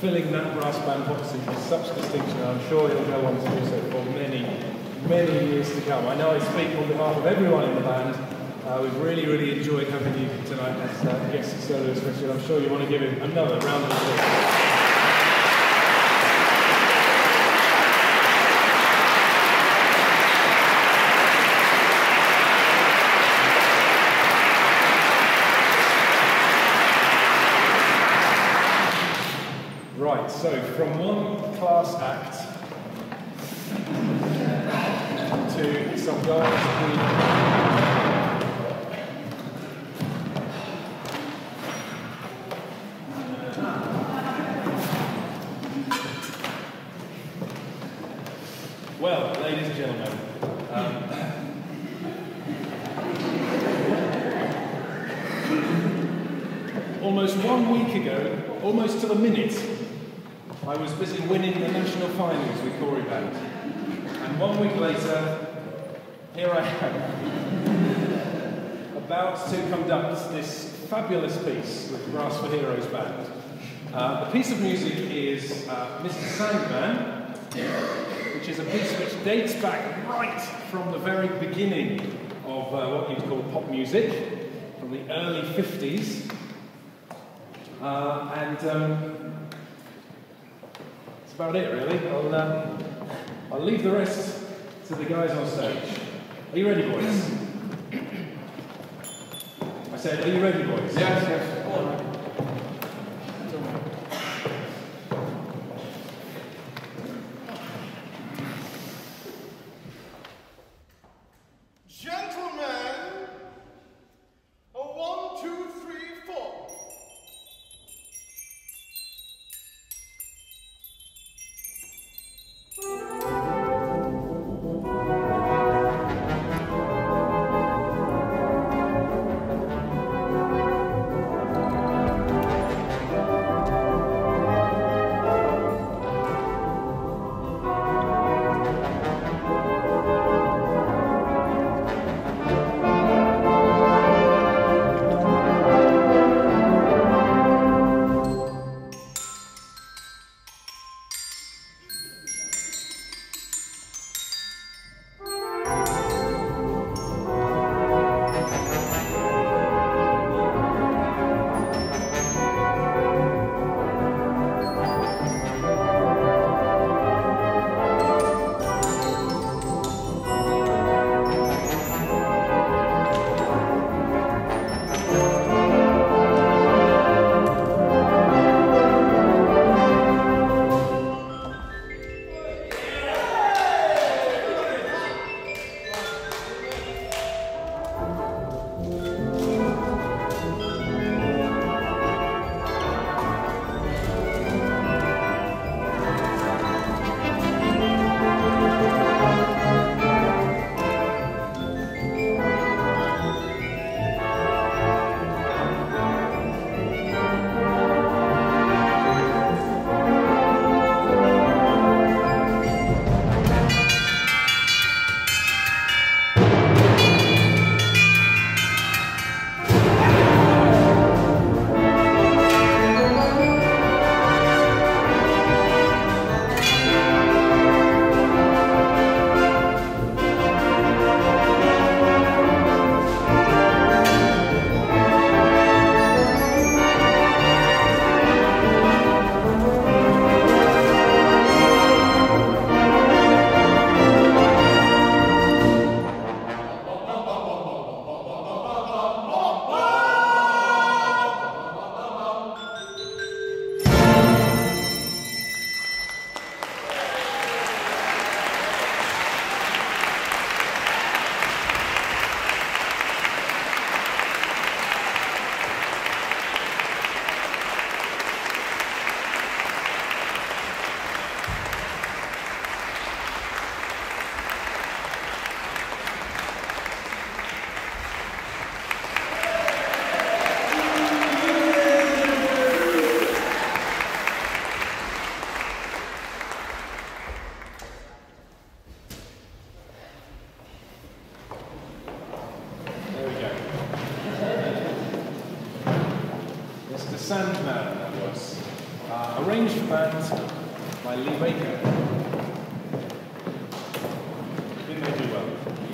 filling that brass band box with such distinction. I'm sure you'll go on to do so for many, many years to come. I know I speak on behalf of everyone in the band. Uh, we've really, really enjoyed having you tonight as uh, guest soloist, Richard. I'm sure you want to give him another round of applause. Right, so from one class act to some guys who... Well, ladies and gentlemen, um, almost one week ago, almost to the minute, I was busy winning the national finals with Corey Band. And one week later, here I am, about to conduct this fabulous piece with Brass for Heroes Band. Uh, the piece of music is uh, Mister Sandman, which is a piece which dates back right from the very beginning of uh, what you'd call pop music, from the early fifties. Uh, and um, that's about it, really. I'll, uh, I'll leave the rest to the guys on stage. Are you ready, boys? I said, are you ready, boys? Yes, yes. All right. Sandman, that was. uh, arranged for band by Lee Baker. Didn't they do well?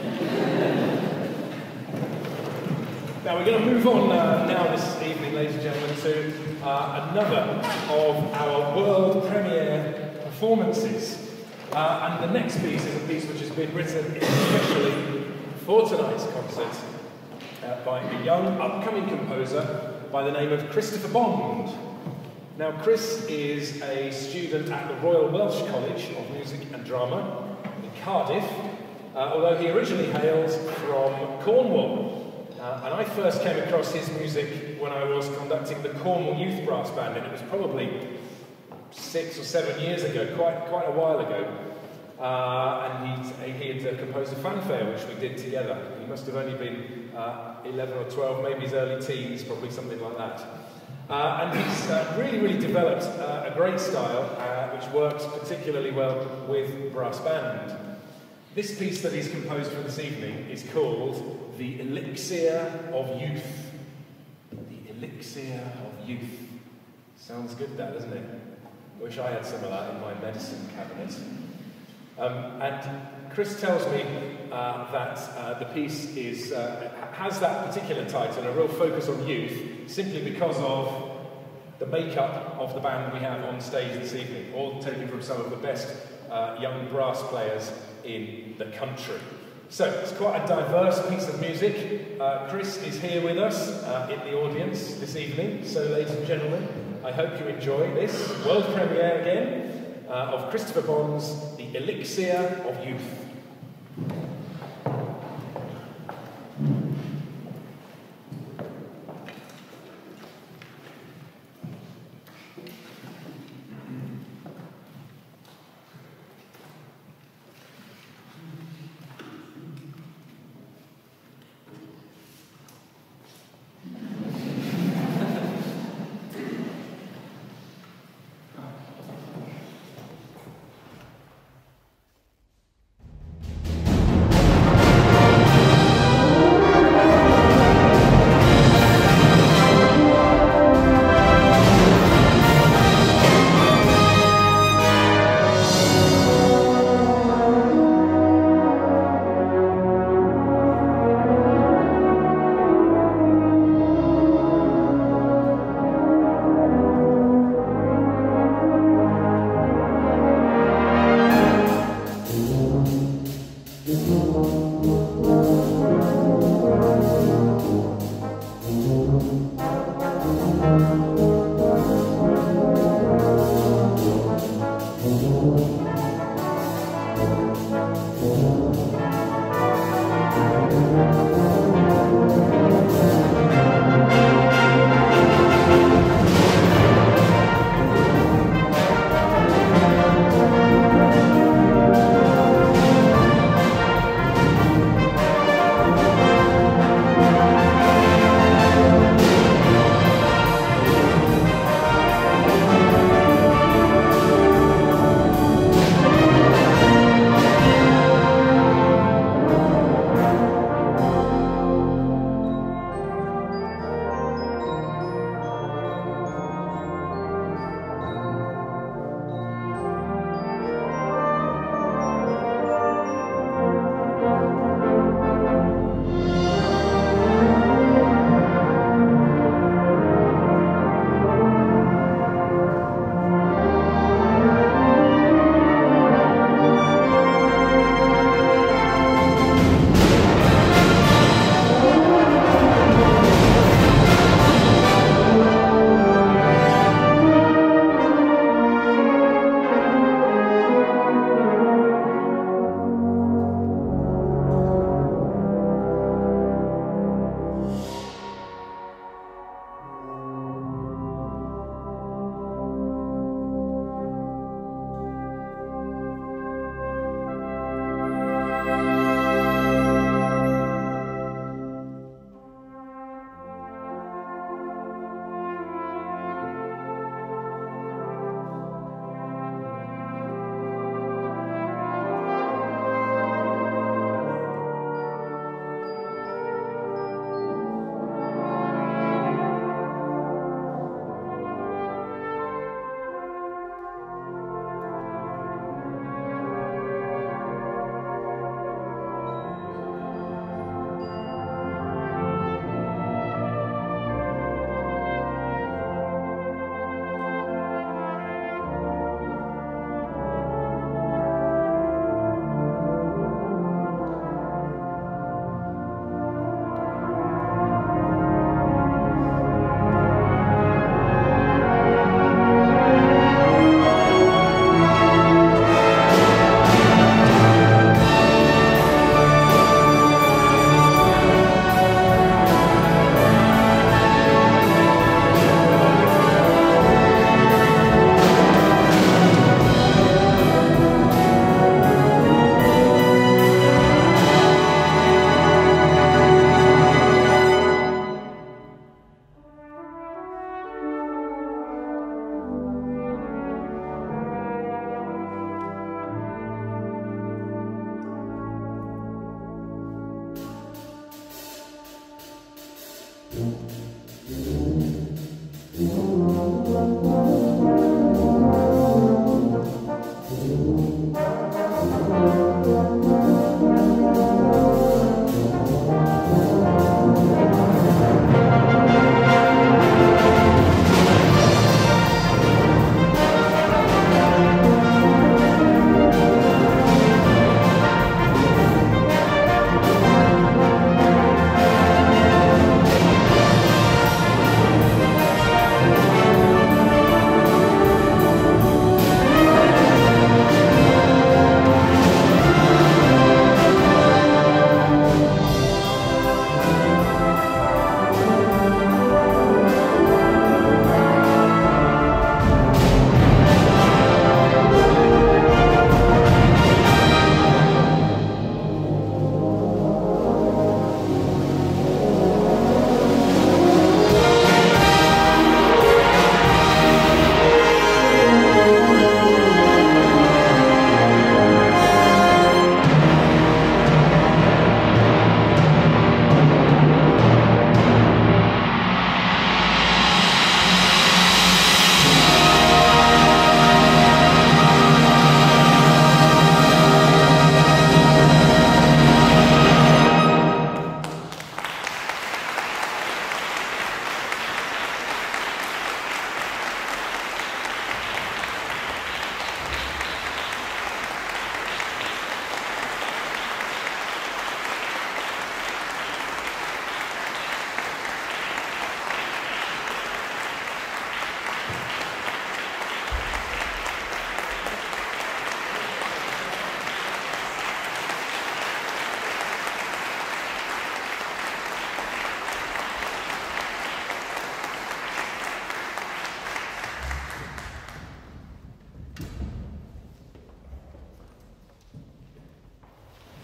Now we're going to move on uh, now this evening, ladies and gentlemen, to uh, another of our world premiere performances. Uh, and the next piece is a piece which has been written especially for tonight's concert uh, by a young upcoming composer by the name of Christopher Bond. Now Chris is a student at the Royal Welsh College of Music and Drama in Cardiff, uh, although he originally hails from Cornwall. Uh, and I first came across his music when I was conducting the Cornwall Youth Brass Band, and it was probably six or seven years ago, quite, quite a while ago. Uh, and he, he had uh, composed a fanfare which we did together. He must have only been uh, eleven or twelve, maybe his early teens, probably something like that. Uh, and he's uh, really, really developed uh, a great style uh, which works particularly well with brass band. This piece that he's composed for this evening is called The Elixir of Youth. The Elixir of Youth. Sounds good, that, doesn't it? I wish I had some of that in my medicine cabinet. Um, and Chris tells me uh, that uh, the piece is, uh, has that particular title, a real focus on youth, simply because of the makeup of the band we have on stage this evening, all taken from some of the best uh, young brass players in the country. So, it's quite a diverse piece of music. Uh, Chris is here with us uh, in the audience this evening, so ladies and gentlemen, I hope you enjoy this world premiere again uh, of Christopher Bond's The Elixir of Youth.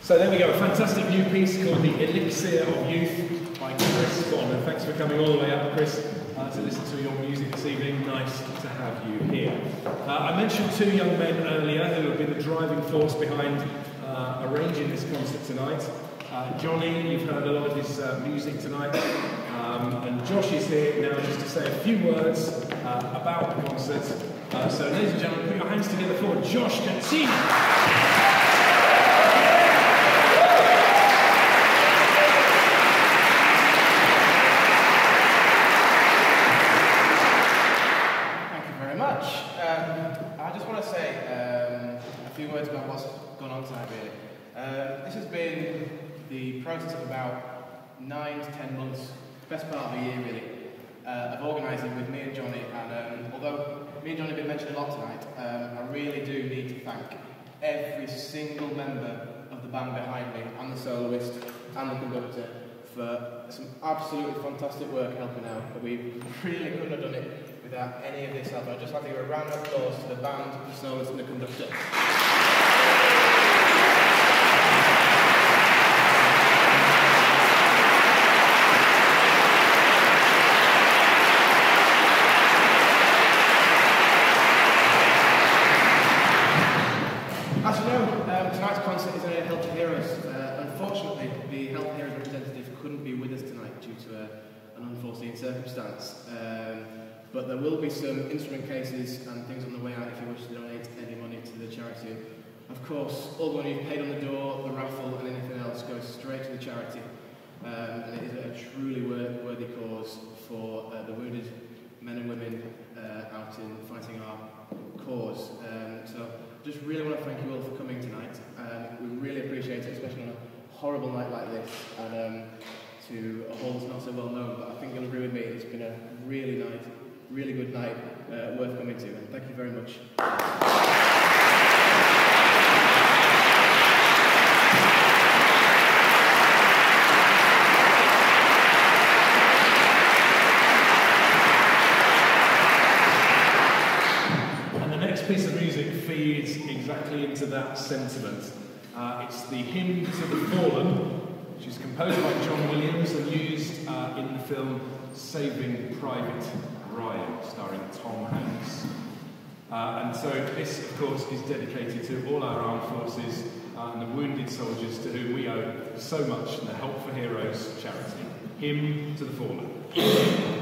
So there we go, a fantastic new piece called The Elixir of Youth by Chris Bond. And thanks for coming all the way up, Chris, uh, to listen to your music this evening. Nice to have you here. Uh, I mentioned two young men earlier who have been the driving force behind uh, arranging this concert tonight. Uh, Johnny, you've heard a lot of his uh, music tonight. Um, and Josh is here now just to say a few words uh, about the concert. Uh, so ladies and gentlemen, put your hands together for Josh Katsina. About what's gone on tonight, really. Uh, this has been the process of about nine to ten months, best part of a year, really, uh, of organising with me and Johnny. And um, although me and Johnny have been mentioned a lot tonight, um, I really do need to thank every single member of the band behind me, and the soloist, and the conductor, for some absolutely fantastic work helping out. But we really couldn't have done it without any of this help. I'd just like to give a round of applause to the band, the soloist, and the conductor. As you know, um, tonight's concert is a Help to Heroes. Uh, unfortunately, the Help to Heroes representative couldn't be with us tonight due to a, an unforeseen circumstance. Um, but there will be some instrument cases and things on the way out if you wish to donate any money to the charity. Of course, all the money you've paid on the door, the raffle and anything else goes straight to the charity. Um, and it is a truly worthy cause for uh, the wounded men and women uh, out in fighting our cause. Um, so just really want to thank you all for coming tonight. Um, we really appreciate it, especially on a horrible night like this, and um, to a hall that's not so well known, but I think you'll agree with me, it's been a really nice, really good night, uh, worth coming to, and thank you very much. Piece of music feeds exactly into that sentiment. Uh, it's the Hymn to the Fallen, which is composed by John Williams and used uh, in the film Saving Private Ryan, starring Tom Hanks. Uh, and so this, of course, is dedicated to all our armed forces uh, and the wounded soldiers to whom we owe so much in the Help for Heroes charity. Hymn to the Fallen.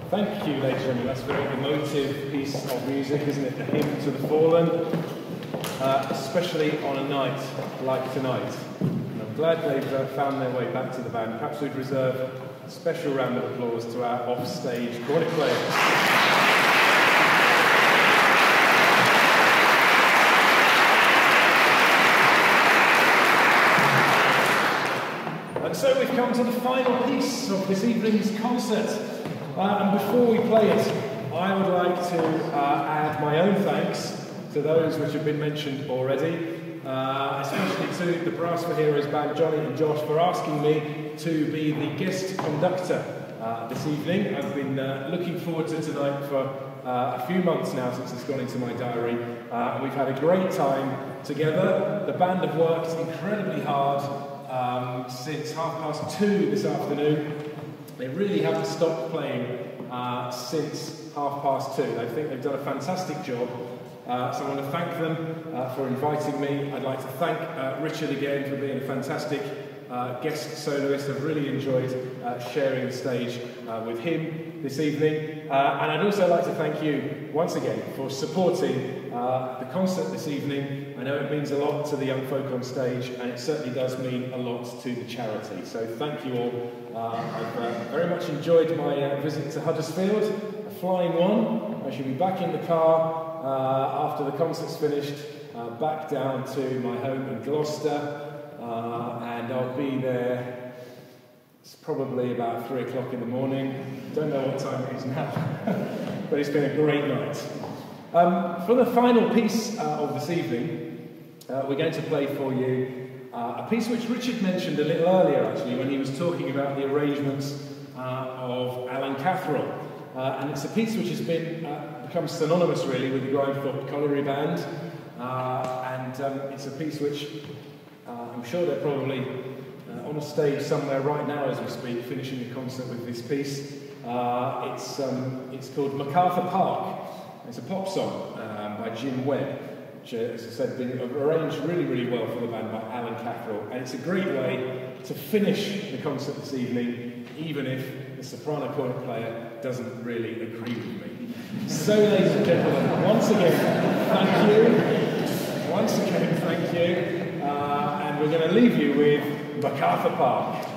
Thank you, ladies and gentlemen. That's a very emotive piece of music, isn't it? A hymn to the fallen, uh, especially on a night like tonight. And I'm glad they've uh, found their way back to the band. Perhaps we'd reserve a special round of applause to our off-stage cornet players. And so we've come to the final piece of this evening's concert. Uh, and before we play it, I would like to uh, add my own thanks to those which have been mentioned already, uh, especially to the Brass for Heroes band, Johnny and Josh, for asking me to be the guest conductor uh, this evening. I've been uh, looking forward to tonight for uh, a few months now since it's gone into my diary, uh, and we've had a great time together. The band have worked incredibly hard um, since half past two this afternoon. They really haven't stopped playing uh, since half past two. I think they've done a fantastic job. Uh, so I want to thank them uh, for inviting me. I'd like to thank uh, Richard again for being a fantastic uh, guest soloist. I've really enjoyed uh, sharing the stage uh, with him this evening. Uh, and I'd also like to thank you once again for supporting uh, the concert this evening. I know it means a lot to the young folk on stage, and it certainly does mean a lot to the charity. So thank you all. Uh, I've uh, very much enjoyed my uh, visit to Huddersfield, a flying one. I shall be back in the car uh, after the concert's finished, uh, back down to my home in Gloucester, uh, and I'll be there. It's probably about three o'clock in the morning. Don't know what time it is now, but it's been a great night. Um, for the final piece uh, of this evening, uh, we're going to play for you Uh, a piece which Richard mentioned a little earlier, actually, when he was talking about the arrangements uh, of Alan Catherall. Uh, and it's a piece which has been uh, become synonymous, really, with the Grindthorpe Colliery Band. Uh, and um, it's a piece which uh, I'm sure they're probably uh, on a stage somewhere right now as we speak, finishing the concert with this piece. Uh, it's, um, it's called MacArthur Park. It's a pop song um, by Jim Webb, which, uh, as I said, been arranged really, really well for the band by Alan Catherall. And it's a great way to finish the concert this evening, even if the soprano cornet player doesn't really agree with me. So, ladies and gentlemen, once again, thank you. Once again, thank you. Uh, and we're going to leave you with MacArthur Park.